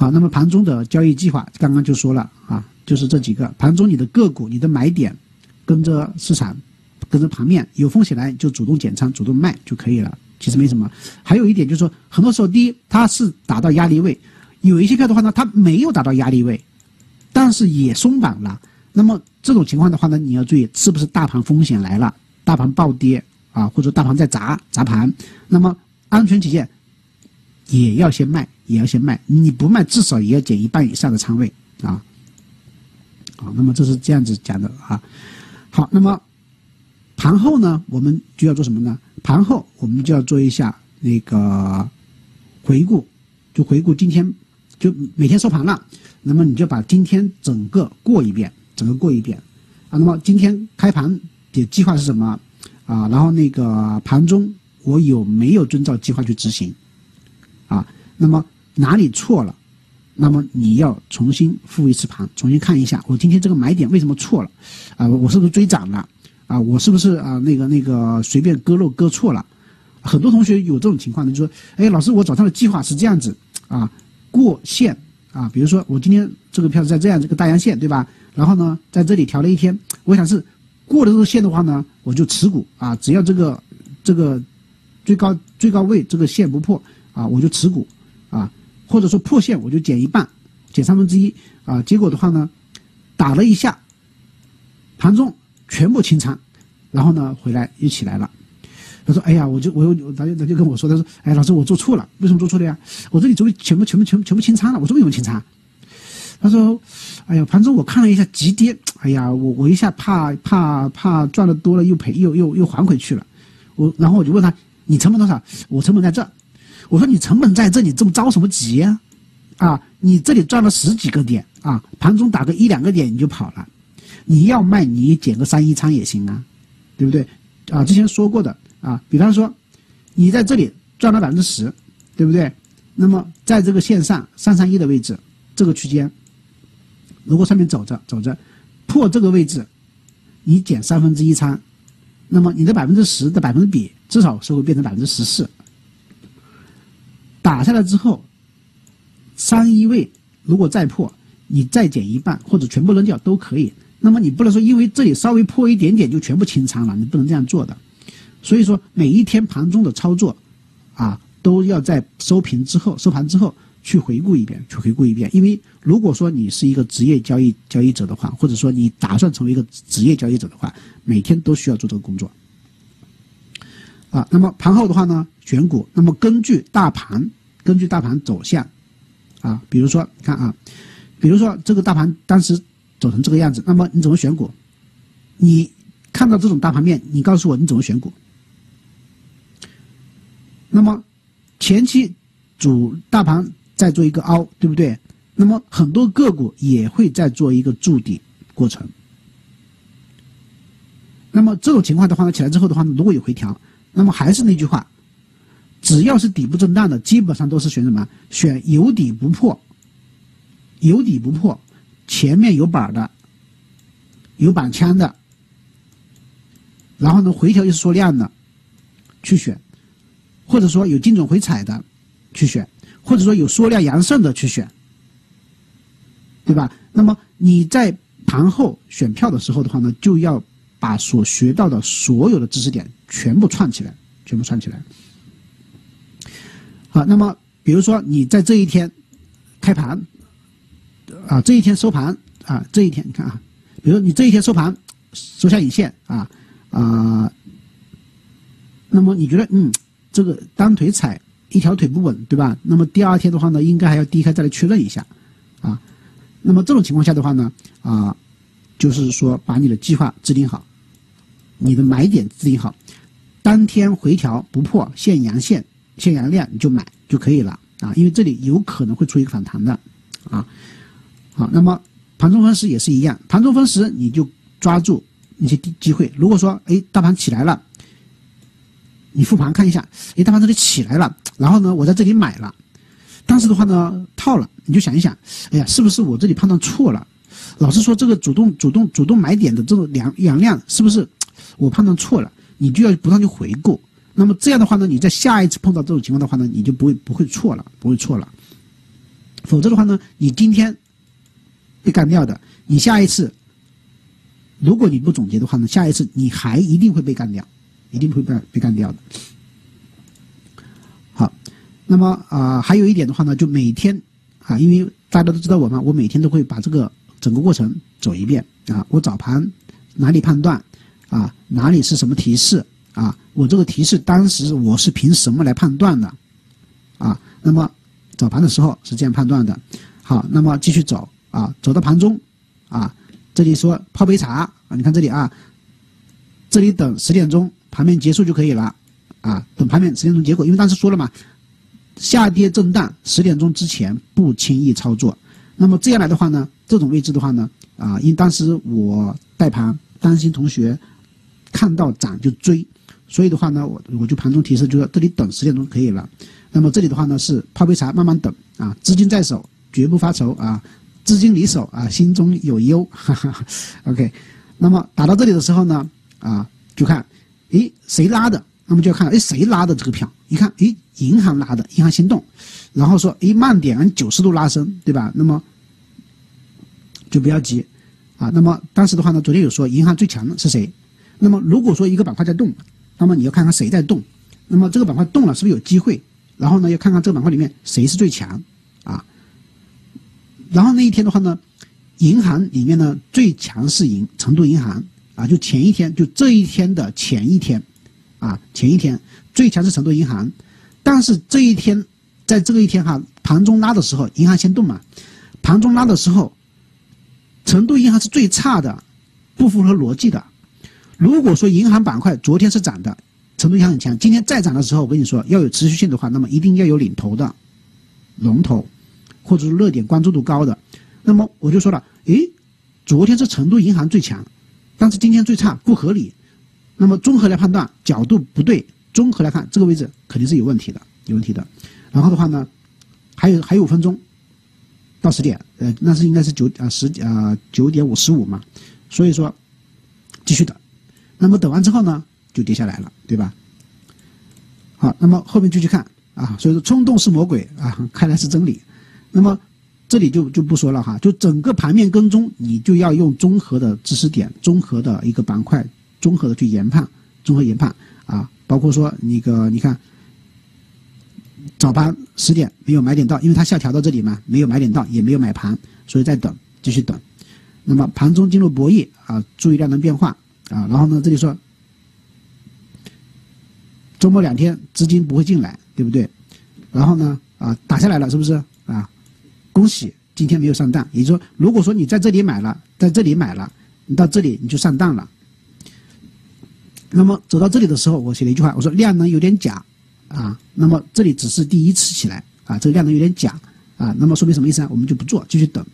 好，那么盘中的交易计划刚刚就说了啊，就是这几个。盘中你的个股、你的买点跟着市场、跟着盘面，有风险来就主动减仓、主动卖就可以了，其实没什么。还有一点就是说，很多时候第一它是打到压力位，有一些票的话呢，它没有打到压力位，但是也松绑了。那么这种情况的话呢，你要注意是不是大盘风险来了，大盘暴跌啊，或者大盘在砸盘，那么安全起见也要先卖。你不卖至少也要减一半以上的仓位啊。好，那么这是这样子讲的啊。好，那么盘后呢，我们就要做什么呢？盘后我们就要做一下那个回顾，就回顾今天，就每天收盘了，那么你就把今天整个过一遍啊。那么今天开盘的计划是什么啊？然后那个盘中我有没有遵照计划去执行啊？那么哪里错了？那么你要重新复一次盘，重新看一下，我今天这个买点为什么错了？啊，我是不是追涨了？啊，我是不是啊那个随便割肉割错了？很多同学有这种情况的，就说，哎，老师，我早上的计划是这样子啊，过线啊，比如说我今天这个票是在这样这个大阳线，对吧？然后呢，在这里调了一天，我想是过了这个线的话呢，我就持股啊，只要这个最高位这个线不破啊，我就持股啊。或者说破线我就减一半，减1/3啊，结果的话呢，打了一下，盘中全部清仓，然后呢回来又起来了。他说：“哎呀，他就跟我说，他说，哎，老师我做错了，为什么做错了呀？我这里全部清仓了，我说为什么清仓？他说，哎呀，盘中我看了一下急跌，哎呀，我一下怕赚的多了又赔又还回去了，然后我就问他，你成本多少？我成本在这。”我说你成本在这，你这么着什么急呀？啊，你这里赚了10几个点啊，盘中打个1、2个点你就跑了，你要卖你减个3、1仓也行啊，对不对？啊，之前说过的啊，比方说你在这里赚了10%，对不对？那么在这个线上331的位置，这个区间，如果上面走着破这个位置，你减1/3仓，那么你的10%的百分比至少是会变成14%。打下来之后，31位如果再破，你再减一半或者全部扔掉都可以。那么你不能说因为这里稍微破一点点就全部清仓了，你不能这样做的。所以说每一天盘中的操作啊，都要在收盘之后去回顾一遍，因为如果说你是一个职业交易者的话，或者说你打算成为一个职业交易者的话，每天都需要做这个工作。啊，那么盘后的话呢，选股，那么根据大盘走向，啊，比如说看啊，比如说这个大盘当时走成这个样子，那么你怎么选股？你看到这种大盘面，你告诉我你怎么选股？那么前期大盘在做一个凹，对不对？那么很多个股也会在做一个筑底过程。那么这种情况的话呢，起来之后的话呢，如果有回调。那么还是那句话，只要是底部震荡的，基本上都是选什么？选有底不破，前面有板的，有板枪的，然后呢回调又是缩量的，去选，或者说有精准回踩的去选，或者说有缩量阳盛的去选，对吧？那么你在盘后选票的时候的话呢，就要把所学到的所有的知识点全部串起来。好，那么比如说你在这一天开盘，啊，这一天收盘啊，这一天你看啊，比如你这一天收盘收下影线啊，那么你觉得这个单腿踩一条腿不稳，对吧？那么第二天的话呢，应该还要低开再来确认一下啊。那么这种情况下的话呢，就是说把你的计划制定好，你的买点制定好，当天回调不破现阳量你就买就可以了啊，因为这里有可能会出一个反弹的啊。好，那么盘中分时也是一样，盘中分时你就抓住一些机会。如果说大盘起来了，你复盘看一下，大盘这里起来了，然后呢我在这里买了，当时的话呢套了，你就想一想，哎呀，是不是我这里判断错了？老师说这个主动买点的这种阳量是不是我判断错了？你就要不断去回顾。那么这样的话呢，你在下一次碰到这种情况的话呢，你就不会错了。 否则的话呢，你今天被干掉的，你下一次如果你不总结的话呢，下一次你还一定会被干掉，一定会被干掉的。好，那么还有一点的话呢，就每天因为大家都知道我嘛，我每天都会把这个整个过程走一遍我早盘哪里判断哪里是什么提示我这个提示当时我是凭什么来判断的那么早盘的时候是这样判断的。好，那么继续走走到盘中这里说泡杯茶你看这里这里等10点钟盘面结束就可以了等盘面10点钟结果，因为当时说了嘛，下跌震荡10点钟之前不轻易操作。那么这样来的话呢，这种位置的话呢因为当时我带盘担心同学看到涨就追，所以的话呢我就盘中提示就说这里等10点钟可以了。那么这里的话呢是泡杯茶慢慢等资金在手绝不发愁资金离手心中有忧OK， 那么打到这里的时候呢就看谁拉的，那么就要看谁拉的这个票，一看银行拉的，银行心动，然后说慢点按90度拉升，对吧？那么就不要急那么当时的话呢，昨天有说银行最强的是谁？那么如果说一个板块在动，那么你要看看谁在动，那么这个板块动了是不是有机会？然后呢要看看这个板块里面谁是最强然后那一天的话呢，银行里面呢最强是成都银行就前一天，就这一天的前一天前一天最强是成都银行。但是这一天在这个一天盘中拉的时候银行先动嘛，盘中拉的时候成都银行是最差的，不符合逻辑的。如果说银行板块昨天是涨的，成都银行很强，今天再涨的时候我跟你说要有持续性的话，那么一定要有领头的龙头或者是热点关注度高的。那么我就说了昨天是成都银行最强，但是今天最差，不合理。那么综合来判断角度不对，综合来看这个位置肯定是有问题的，有问题的。然后的话呢还有5分钟到10点那是应该是9点55嘛，所以说继续等。那么等完之后呢就跌下来了，对吧？好，那么后面继续看所以说冲动是魔鬼看来是真理。那么这里就不说了就整个盘面跟踪你就要用综合的知识点，综合的一个板块，综合的去研判，综合研判包括说你看早盘10点没有买点到，因为它下调到这里嘛，没有买点到，也没有买盘，所以再等，继续等。那么盘中进入博弈注意量能变化然后呢这里说周末2天资金不会进来，对不对？然后呢打下来了，是不是恭喜今天没有上当。也就是说如果说你在这里买了，在这里买了，你到这里你就上当了。那么走到这里的时候我写了一句话，我说量能有点假那么这里只是第一次起来这个量能有点假那么说明什么意思我们就不做，继续等。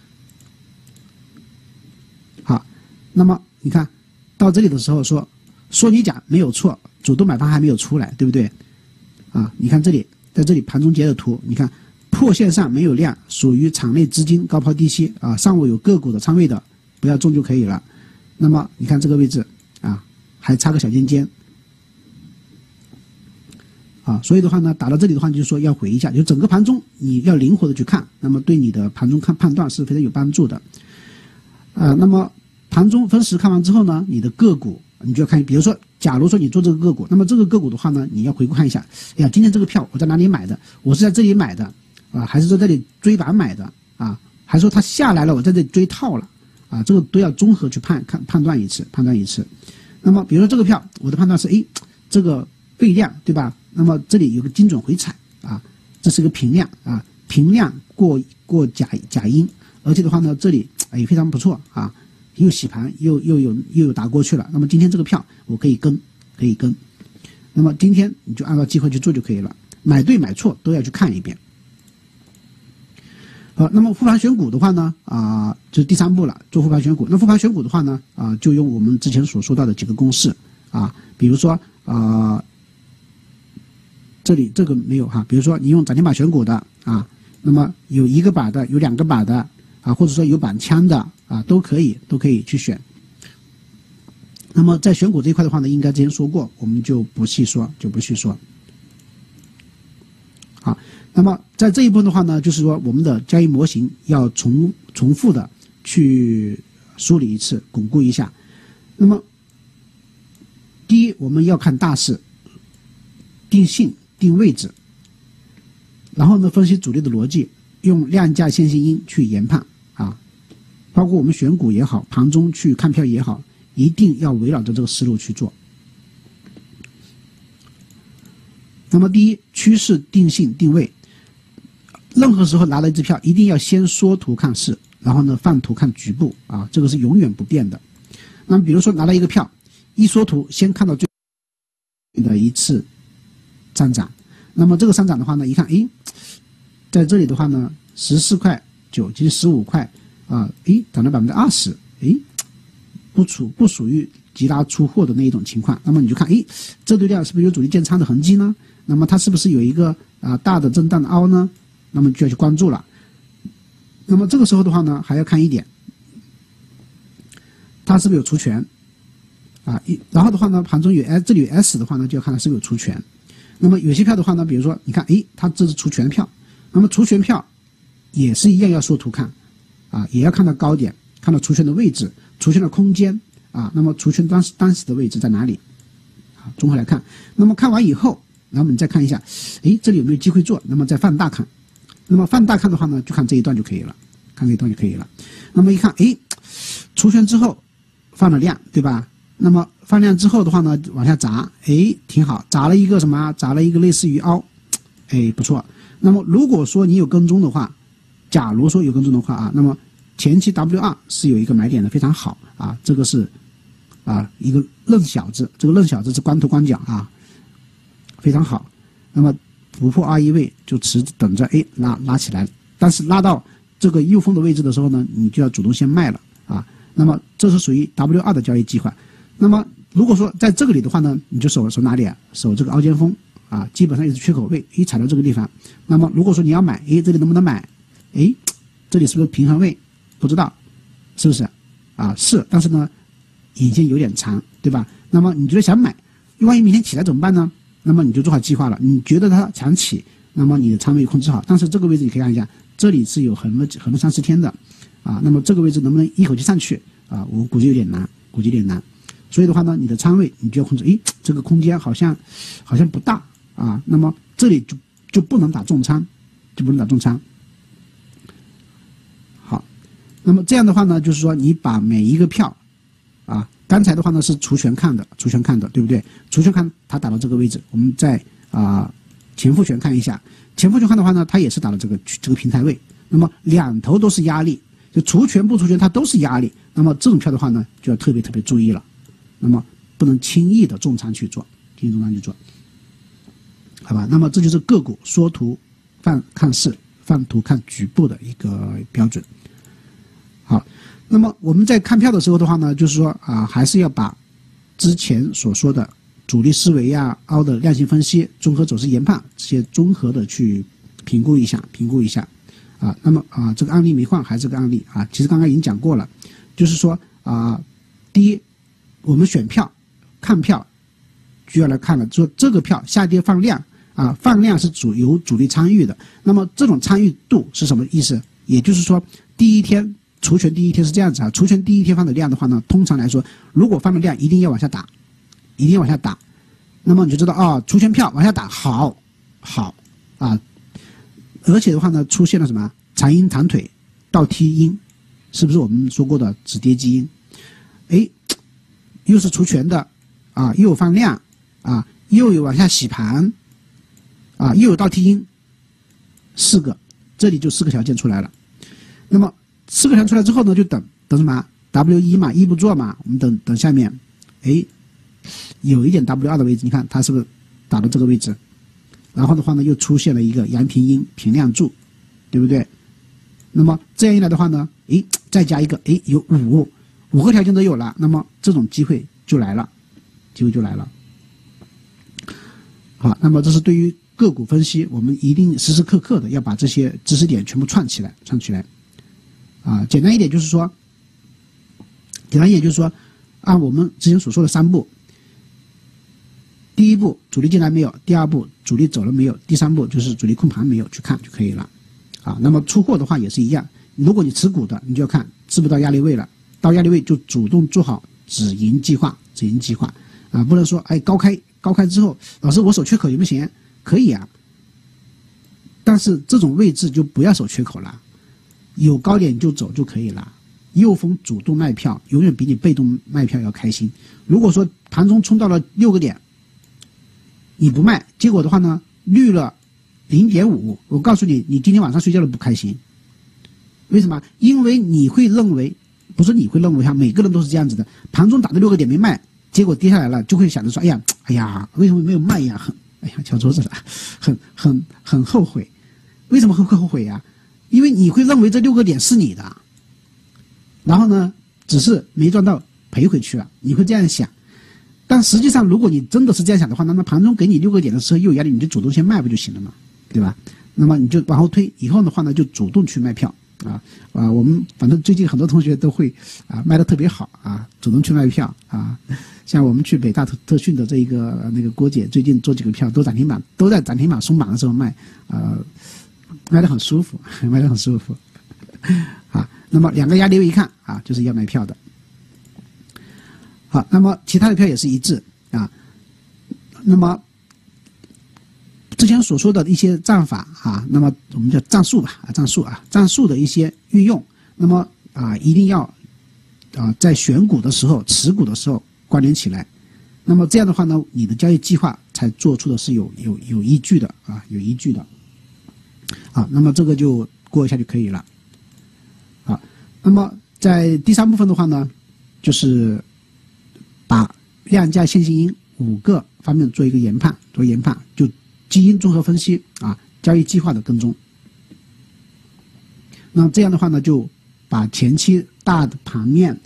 好，那么你看到这里的时候说你假没有错，主动买盘还没有出来，对不对你看这里，在这里盘中截的图，你看破线上没有量，属于场内资金高抛低吸上午有个股的仓位的不要中就可以了。那么你看这个位置还差个小尖尖所以的话呢打到这里的话就是说要回一下，就整个盘中你要灵活的去看，那么对你的盘中判断是非常有帮助的那么盘中分时看完之后呢，你的个股你就要看，比如说假如说你做这个个股，那么这个个股的话呢你要回顾看一下，今天这个票我在哪里买的，我是在这里买的还是在这里追板买的还是说它下来了我在这里追套了这个都要综合去判断一次。那么比如说这个票我的判断是这个背量，对吧？那么这里有个精准回踩这是个平量平量过假阴，而且的话呢这里也非常不错又洗盘又有打过去了。那么今天这个票我可以跟，那么今天你就按照机会去做就可以了，买对买错都要去看一遍。好，那么复盘选股的话呢就是第3步了，做复盘选股。那复盘选股的话呢就用我们之前所说到的几个公式比如说这里这个没有比如说你用涨停板选股的那么有1个板的，有2个板的或者说有板枪的都可以去选。那么在选股这一块的话呢，应该之前说过，我们就不细说。好， 那么在这一部分的话呢，就是说我们的交易模型要重复的去梳理一次，巩固一下。那么第一，我们要看大势、定性、定位置，然后呢分析主力的逻辑，用量价线性因去研判啊，包括我们选股也好，盘中去看票也好，一定要围绕着这个思路去做。那么第一，趋势、定性、定位，任何时候拿了一支票，一定要先缩图看势，然后呢放图看局部啊，这个是永远不变的。那么比如说拿了一个票，一缩图先看到最的一次上涨，那么这个上涨的话呢，一看，诶，在这里的话呢，14.9块近15块啊，诶，涨了20%，诶，不属于急拉出货的那一种情况。那么你就看，诶，这对量是不是有主力建仓的痕迹呢？那么它是不是有一个大的震荡的凹呢？那么就要去关注了。那么这个时候的话呢，还要看一点，它是不是有除权啊？然后的话呢，盘中有这里有 S 的话呢，就要看它是不是有除权。那么有些票的话呢，比如说你看，诶，它这是除权票，那么除权票也是一样要缩图看啊，也要看到高点，看到除权的位置、除权的空间啊，那么除权当时的位置在哪里？啊，综合来看。那么看完以后，然后你再看一下，诶，这里有没有机会做？那么再放大看。那么放大看的话呢，就看这一段就可以了，看这一段就可以了。那么一看，诶，除权之后放了量，对吧？那么放量之后的话呢，往下砸，诶，挺好，砸了一个什么？砸了一个类似于凹，诶，不错。那么如果说你有跟踪的话，假如说有跟踪的话啊，那么前期 W2 是有一个买点的，非常好啊，这个是一个愣小子，这个愣小子是光头光脚啊，非常好。那么不破21位就持等着，哎，拉起来，但是拉到这个右峰的位置的时候呢，你就要主动先卖了啊。那么这是属于 W2 的交易计划。那么如果说在这个里的话呢，你就守哪里啊？守这个凹尖峰啊，基本上也是缺口位，一踩到这个地方。那么如果说你要买，哎，这里能不能买？哎，这里是不是平衡位？不知道，是不是？啊，是，但是呢，引线有点长，对吧？那么你觉得想买，万一明天起来怎么办呢？那么你就做好计划了。你觉得它强起，那么你的仓位控制好。但是这个位置你可以看一下，这里是有横了30天的，啊，那么这个位置能不能一口气上去啊？我估计有点难，所以的话呢，你的仓位你就要控制。诶，这个空间好像不大啊，那么这里就不能打重仓，好，那么这样的话呢，就是说你把每一个票啊。刚才的话呢是除权看的，对不对？除权看它打到这个位置，我们再前复权看一下。前复权看的话呢，它也是打到这个平台位。那么两头都是压力，就除权不除权它都是压力。那么这种票的话呢，就要特别注意了。那么不能轻易的重仓去做，好吧？那么这就是个股缩图看势、放图看局部的一个标准。好。那么我们在看票的时候的话呢，就是说还是要把之前所说的主力思维呀、凹的量性分析、综合走势研判这些综合的去评估一下啊。那么这个案例没换，还是这个案例啊。其实刚刚已经讲过了，就是说第一，我们选票、看票就要来看了，说这个票下跌放量啊，放量是由主力参与的。那么这种参与度是什么意思？也就是说，第一天。除权第一天是这样子啊，除权第一天放的量的话呢，通常来说，如果放的量一定要往下打，那么你就知道除权票往下打好啊，而且的话呢，出现了什么长阴长腿倒踢阴，是不是我们说过的止跌基因？哎，又是除权的啊，又有放量啊，又有往下洗盘啊，又有倒踢阴，4个，这里就4个条件出来了。那么4个条件出来之后呢，就等什么 W1 嘛，一不做嘛，我们等下面，哎，有一点 W2 的位置，你看它是不是打到这个位置？然后的话呢，又出现了一个阳平阴平量柱，对不对？那么这样一来的话呢，哎，再加一个，哎，有5个条件都有了，那么这种机会就来了，好，那么这是对于个股分析，我们一定时时刻刻的要把这些知识点全部串起来。简单一点就是说，按我们之前所说的3步， 第一步主力进来没有，第二步主力走了没有，第三步就是主力控盘没有，去看就可以了。那么出货的话也是一样，如果你持股的，你就要看是不是到压力位了，到压力位就主动做好止盈计划，不能说高开之后，老师我守缺口行不行？可以啊，但是这种位置就不要守缺口了，有高点就走就可以了。右风主动卖票永远比你被动卖票要开心。如果说盘中冲到了6个点，你不卖，结果的话呢绿了0.5，我告诉你，你今天晚上睡觉都不开心。为什么？因为你会认为，不是你会认为哈，每个人都是这样子的，盘中打到6个点没卖，结果跌下来了，就会想着说，哎呀，为什么没有卖呀？敲桌子了，很后悔。为什么会后悔呀？因为你会认为这6个点是你的，然后呢，只是没赚到赔回去了，你会这样想。但实际上，如果你真的是这样想的话，那么盘中给你6个点的时候又有压力，你就主动先卖不就行了嘛，对吧？那么你就往后推，以后的话呢，就主动去卖票我们反正最近很多同学都会卖得特别好主动去卖票像我们去北大特训的这一个那个郭姐，最近做几个票都涨停板，都在涨停板松绑的时候卖，卖得很舒服，卖得很舒服那么2个压力位一看就是要卖票的。好，那么其他的票也是一致那么之前所说的一些战法那么我们叫战术吧战术的一些运用，那么一定要在选股的时候、持股的时候关联起来。那么这样的话呢，你的交易计划才做出的是有依据的有依据的。那么这个就过一下就可以了。那么在第3部分的话呢，就是把量价线性因5个方面做一个研判，就基因综合分析交易计划的跟踪。那这样的话呢，就把前期大的盘面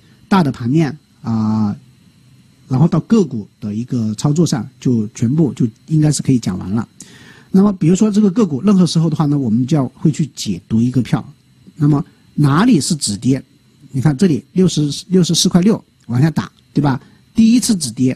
然后到个股的一个操作上，就全部就应该是可以讲完了。那么比如说这个个股任何时候的话呢，我们就会去解读一个票，那么哪里是止跌？你看这里64块6往下打，对吧？第一次止跌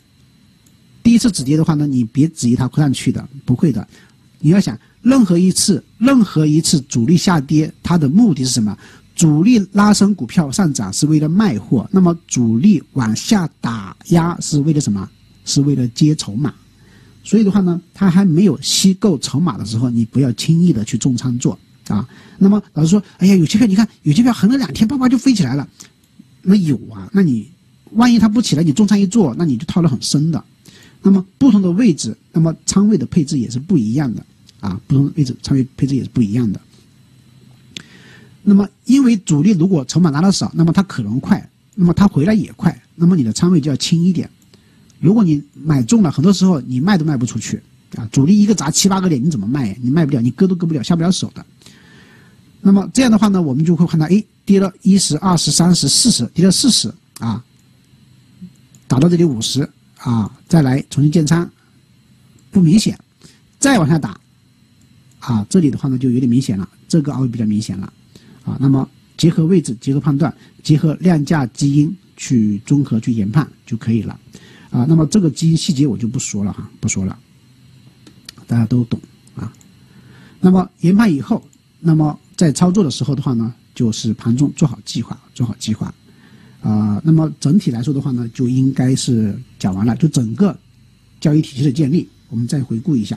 的话呢，你别质疑它会上去的，不会的。你要想，任何一次主力下跌，它的目的是什么？主力拉升股票上涨是为了卖货，那么主力往下打压是为了什么？是为了接筹码。所以的话呢，它还没有吸够筹码的时候，你不要轻易的去重仓做那么老师说，有些票你看，有些票横了2天，啪就飞起来了。那有那你万一它不起来，你重仓一做，那你就套得很深的。那么不同的位置，那么仓位的配置也是不一样的不同的位置仓位配置也是不一样的。那么因为主力如果筹码拿得少，那么它可能快，那么它回来也快，那么你的仓位就要轻一点。如果你买中了，很多时候你卖都卖不出去主力一个砸7、8个点，你怎么卖？你卖不了，你割都割不了，下不了手的。那么这样的话呢，我们就会看到，跌了10、20、30、40，跌了40打到这里50再来重新建仓，不明显，再往下打这里的话呢就有点明显了，这个凹比较明显了那么结合位置，结合判断，结合量价基因去综合去研判就可以了那么这个基因细节我就不说了不说了，大家都懂那么研判以后，那么在操作的时候的话呢，就是盘中做好计划那么整体来说的话呢，就应该是讲完了，就整个交易体系的建立，我们再回顾一下，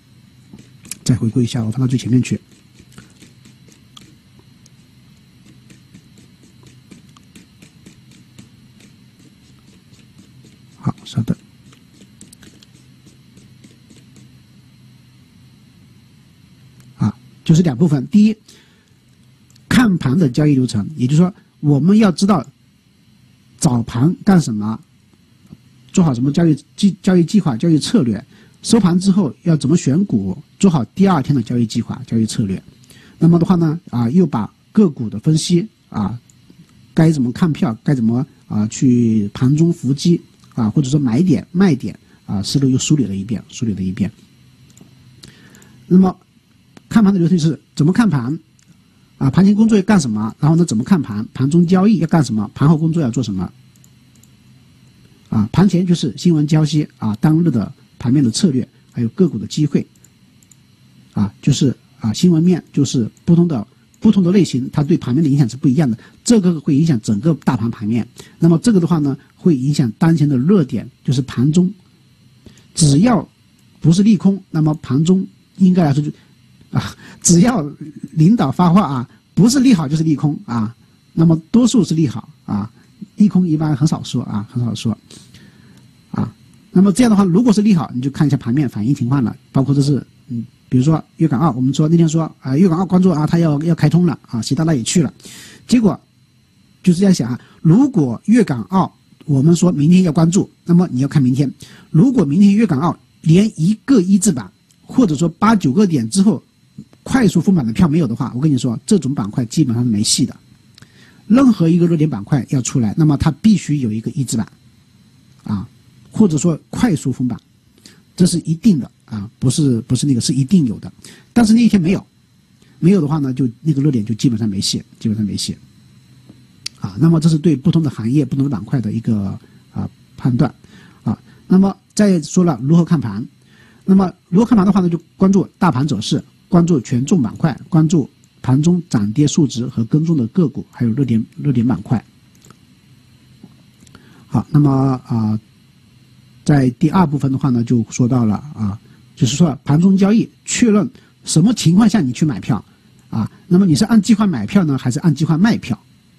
我放到最前面去。好，稍等。就是2部分，第一，看盘的交易流程，也就是说我们要知道早盘干什么，做好什么交易计划、交易策略，收盘之后要怎么选股，做好第2天的交易计划、交易策略。那么的话呢又把个股的分析该怎么看票，该怎么去盘中伏击或者说买点卖点思路又梳理了一遍。那么看盘的流程是怎么看盘盘前工作要干什么，然后呢怎么看盘，盘中交易要干什么，盘后工作要做什么盘前就是新闻消息当日的盘面的策略，还有个股的机会，就是新闻面就是不同的类型，它对盘面的影响是不一样的。这个会影响整个大盘盘面，那么这个的话呢，会影响当前的热点，就是盘中，只要不是利空，那么盘中应该来说就只要领导发话不是利好就是利空那么多数是利好利空一般很少说很少说那么这样的话，如果是利好，你就看一下盘面反应情况了，包括这是比如说粤港澳，我们说那天说粤港澳关注它要开通了习大大也去了，结果就是这样想如果粤港澳我们说明天要关注，那么你要看明天，如果明天粤港澳连一个一字板或者说8、9个点之后快速封板的票没有的话，我跟你说这种板块基本上是没戏的。任何一个热点板块要出来，那么它必须有一个一字板或者说快速封板，这是一定的不是那个是一定有的。但是那一天没有的话呢，就那个热点就基本上没戏那么这是对不同的行业不同的板块的一个判断那么再说了如何看盘，那么如何看盘的话呢，就关注大盘走势，关注权重板块，关注盘中涨跌数值和跟踪的个股，还有热点板块。好，那么在第二部分的话呢，就说到了就是说盘中交易确认什么情况下你去买票那么你是按计划买票呢，还是按计划卖票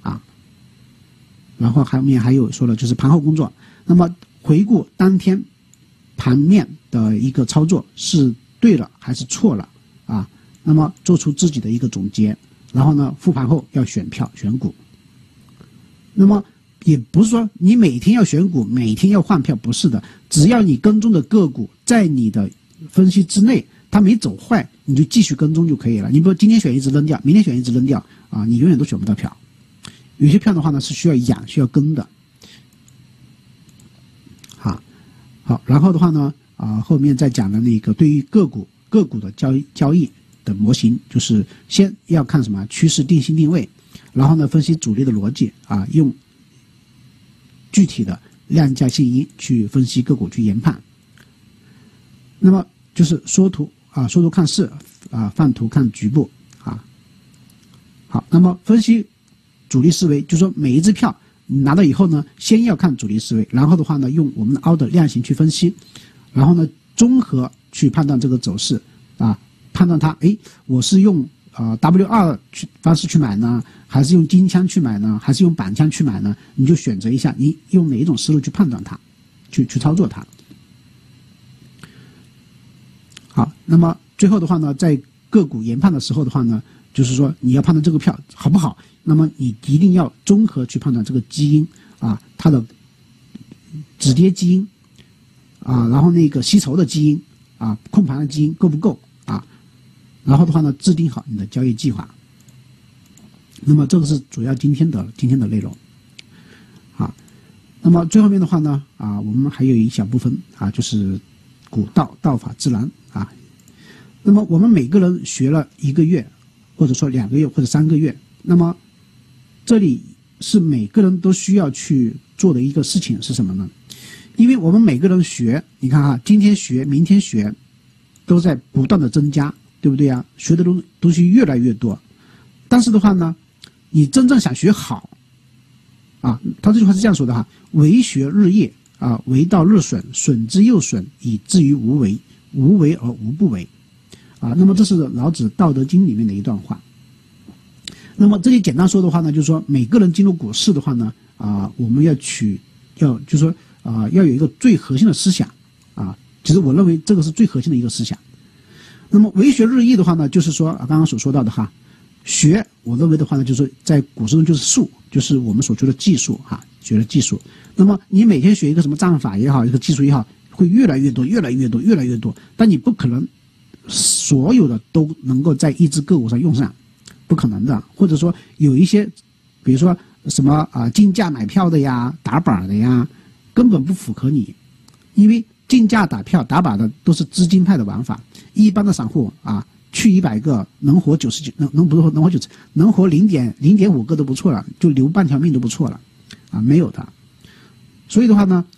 然后后面还有说了就是盘后工作，那么回顾当天盘面的一个操作是对了还是错了那么做出自己的一个总结，然后呢复盘后要选票选股。那么也不是说你每天要选股每天要换票，不是的，只要你跟踪的个股在你的分析之内，它没走坏，你就继续跟踪就可以了。你比如今天选一只扔掉，明天选一只扔掉你永远都选不到票。有些票的话呢是需要养需要跟的好，然后的话呢后面再讲的那个对于个股的交易的模型，就是先要看什么趋势定性定位，然后呢分析主力的逻辑用具体的量价信息去分析个股去研判。那么就是缩图看势放图看局部好，那么分析主力思维，就是说每一只票你拿到以后呢，先要看主力思维，然后的话呢用我们的凹的量刑去分析，然后呢综合去判断这个走势判断它我是用W2方式去买呢，还是用金枪去买呢，还是用板枪去买呢？你就选择一下，你用哪一种思路去判断它，去操作它。好，那么最后的话呢，在个股研判的时候的话呢，就是说你要判断这个票好不好，那么你一定要综合去判断这个基因它的止跌基因然后那个吸筹的基因控盘的基因够不够然后的话呢，制定好你的交易计划。那么这个是主要今天的内容。那么最后面的话呢，我们还有一小部分就是古道法自然那么我们每个人学了1个月，或者说2个月或者3个月，那么这里是每个人都需要去做的一个事情是什么呢？因为我们每个人学，你看今天学，明天学，都在不断的增加。对不对学的东西越来越多，但是的话呢，你真正想学好他这句话是这样说的为学日益为道日损，损之又损，以至于无为，无为而无不为那么这是老子《道德经》里面的一段话。那么这里简单说的话呢，就是说每个人进入股市的话呢我们就是说要有一个最核心的思想其实我认为这个是最核心的一个思想。那么为学日益的话呢，就是说刚刚所说到的学，我认为的话呢，就是在股市中就是术，就是我们所说的技术学的技术。那么你每天学一个什么战法也好，一个技术也好，会越来越多，但你不可能所有的都能够在一只个股上用上，不可能的。或者说有一些，比如说什么竞价买票的呀，打板的呀，根本不符合你，因为竞价打票打板的都是资金派的玩法，一般的散户去100个能活99，能不是能活90，能活0.5个都不错了，就留半条命都不错了没有的。所以的话呢，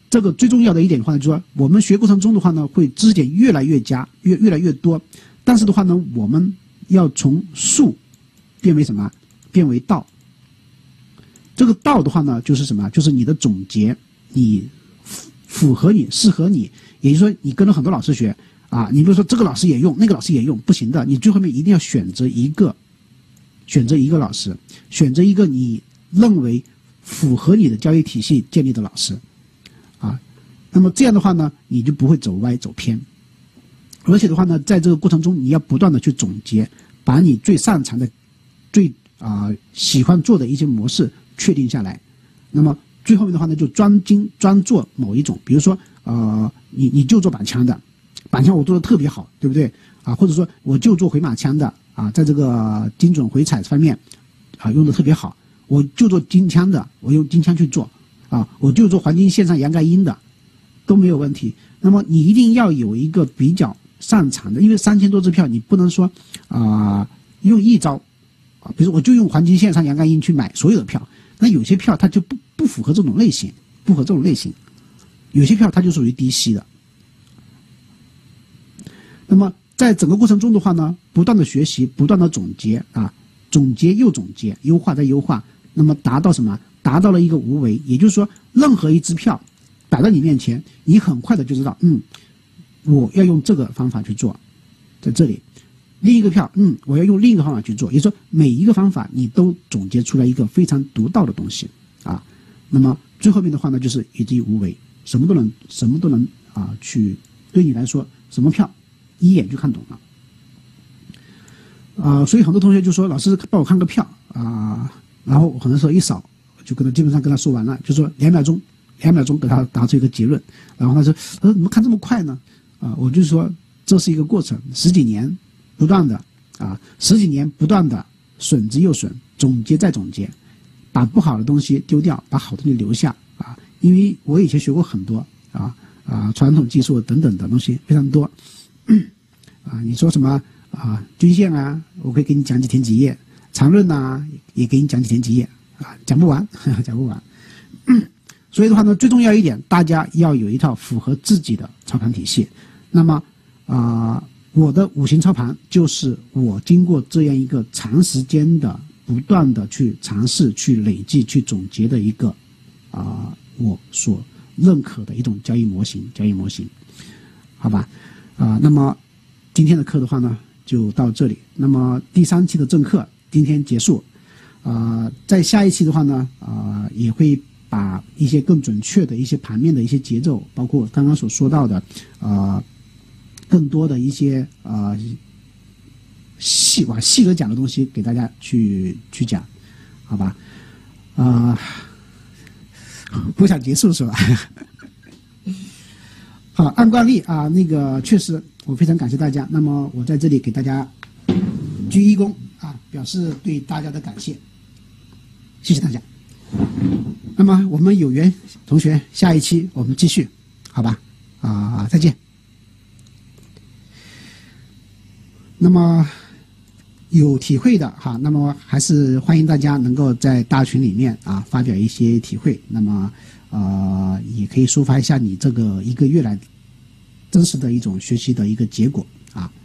这个最重要的一点的话呢，就是说我们学过程中的话呢，会知识点越来越越来越多，但是的话呢，我们要从术变为什么？变为道。这个道的话呢，就是什么？就是你的总结，你符合你、适合你，也就是说，你跟了很多老师学啊，你比如说这个老师也用，那个老师也用，不行的，你最后面一定要选择一个老师，选择一个你认为符合你的教育体系建立的老师，啊，那么这样的话呢，你就不会走歪走偏，而且的话呢，在这个过程中，你要不断的去总结，把你最擅长的、最喜欢做的一些模式确定下来，那么最后面的话呢，就专做某一种，比如说你就做板枪的，板枪我做的特别好，对不对啊？或者说我就做回马枪的啊，在这个精准回踩方面用的特别好，我就做金枪的，我用金枪去做啊，我就做黄金线上阳盖阴的都没有问题。那么你一定要有一个比较擅长的，因为3000多支票，你不能说用一招啊，比如说我就用黄金线上阳盖阴去买所有的票，那有些票它就不符合这种类型，有些票它就属于低吸的。那么在整个过程中的话呢，不断的学习，不断的总结啊，总结又总结，优化再优化，那么达到什么？达到了一个无为，也就是说，任何一支票摆在你面前，你很快的就知道，我要用这个方法去做，在这里，另一个票，我要用另一个方法去做，也就是说，每一个方法你都总结出来一个非常独到的东西啊。那么最后面的话呢，就是以至于无为，什么都能去对你来说，什么票一眼就看懂了所以很多同学就说老师帮我看个票然后我很多时候一扫就基本上跟他说完了，就说2秒钟给他答出一个结论，然后他说怎么看这么快呢？我就说这是一个过程，十几年不断的损之又损，总结再总结，把不好的东西丢掉，把好的东西留下因为我以前学过很多传统技术等等的东西非常多你说什么均线我可以给你讲几天几夜，缠论也给你讲几天几夜讲不完讲不完所以的话呢，最重要一点，大家要有一套符合自己的操盘体系。那么我的5行操盘就是我经过这样一个长时间的不断的去尝试、去累计、去总结的一个我所认可的一种交易模型，好吧？那么今天的课的话呢，就到这里。那么第3期的正课今天结束，在下一期的话呢，也会把一些更准确的一些盘面的一些节奏，包括刚刚所说到的更多的一些细则讲的东西给大家去讲，好吧？不想结束是吧？好，按惯例那个确实我非常感谢大家。那么我在这里给大家鞠一躬表示对大家的感谢，谢谢大家。那么我们有缘同学下一期我们继续，好吧？再见。那么有体会的那么还是欢迎大家能够在大群里面发表一些体会。那么也可以抒发一下你这个1个月来真实的一种学习的一个结果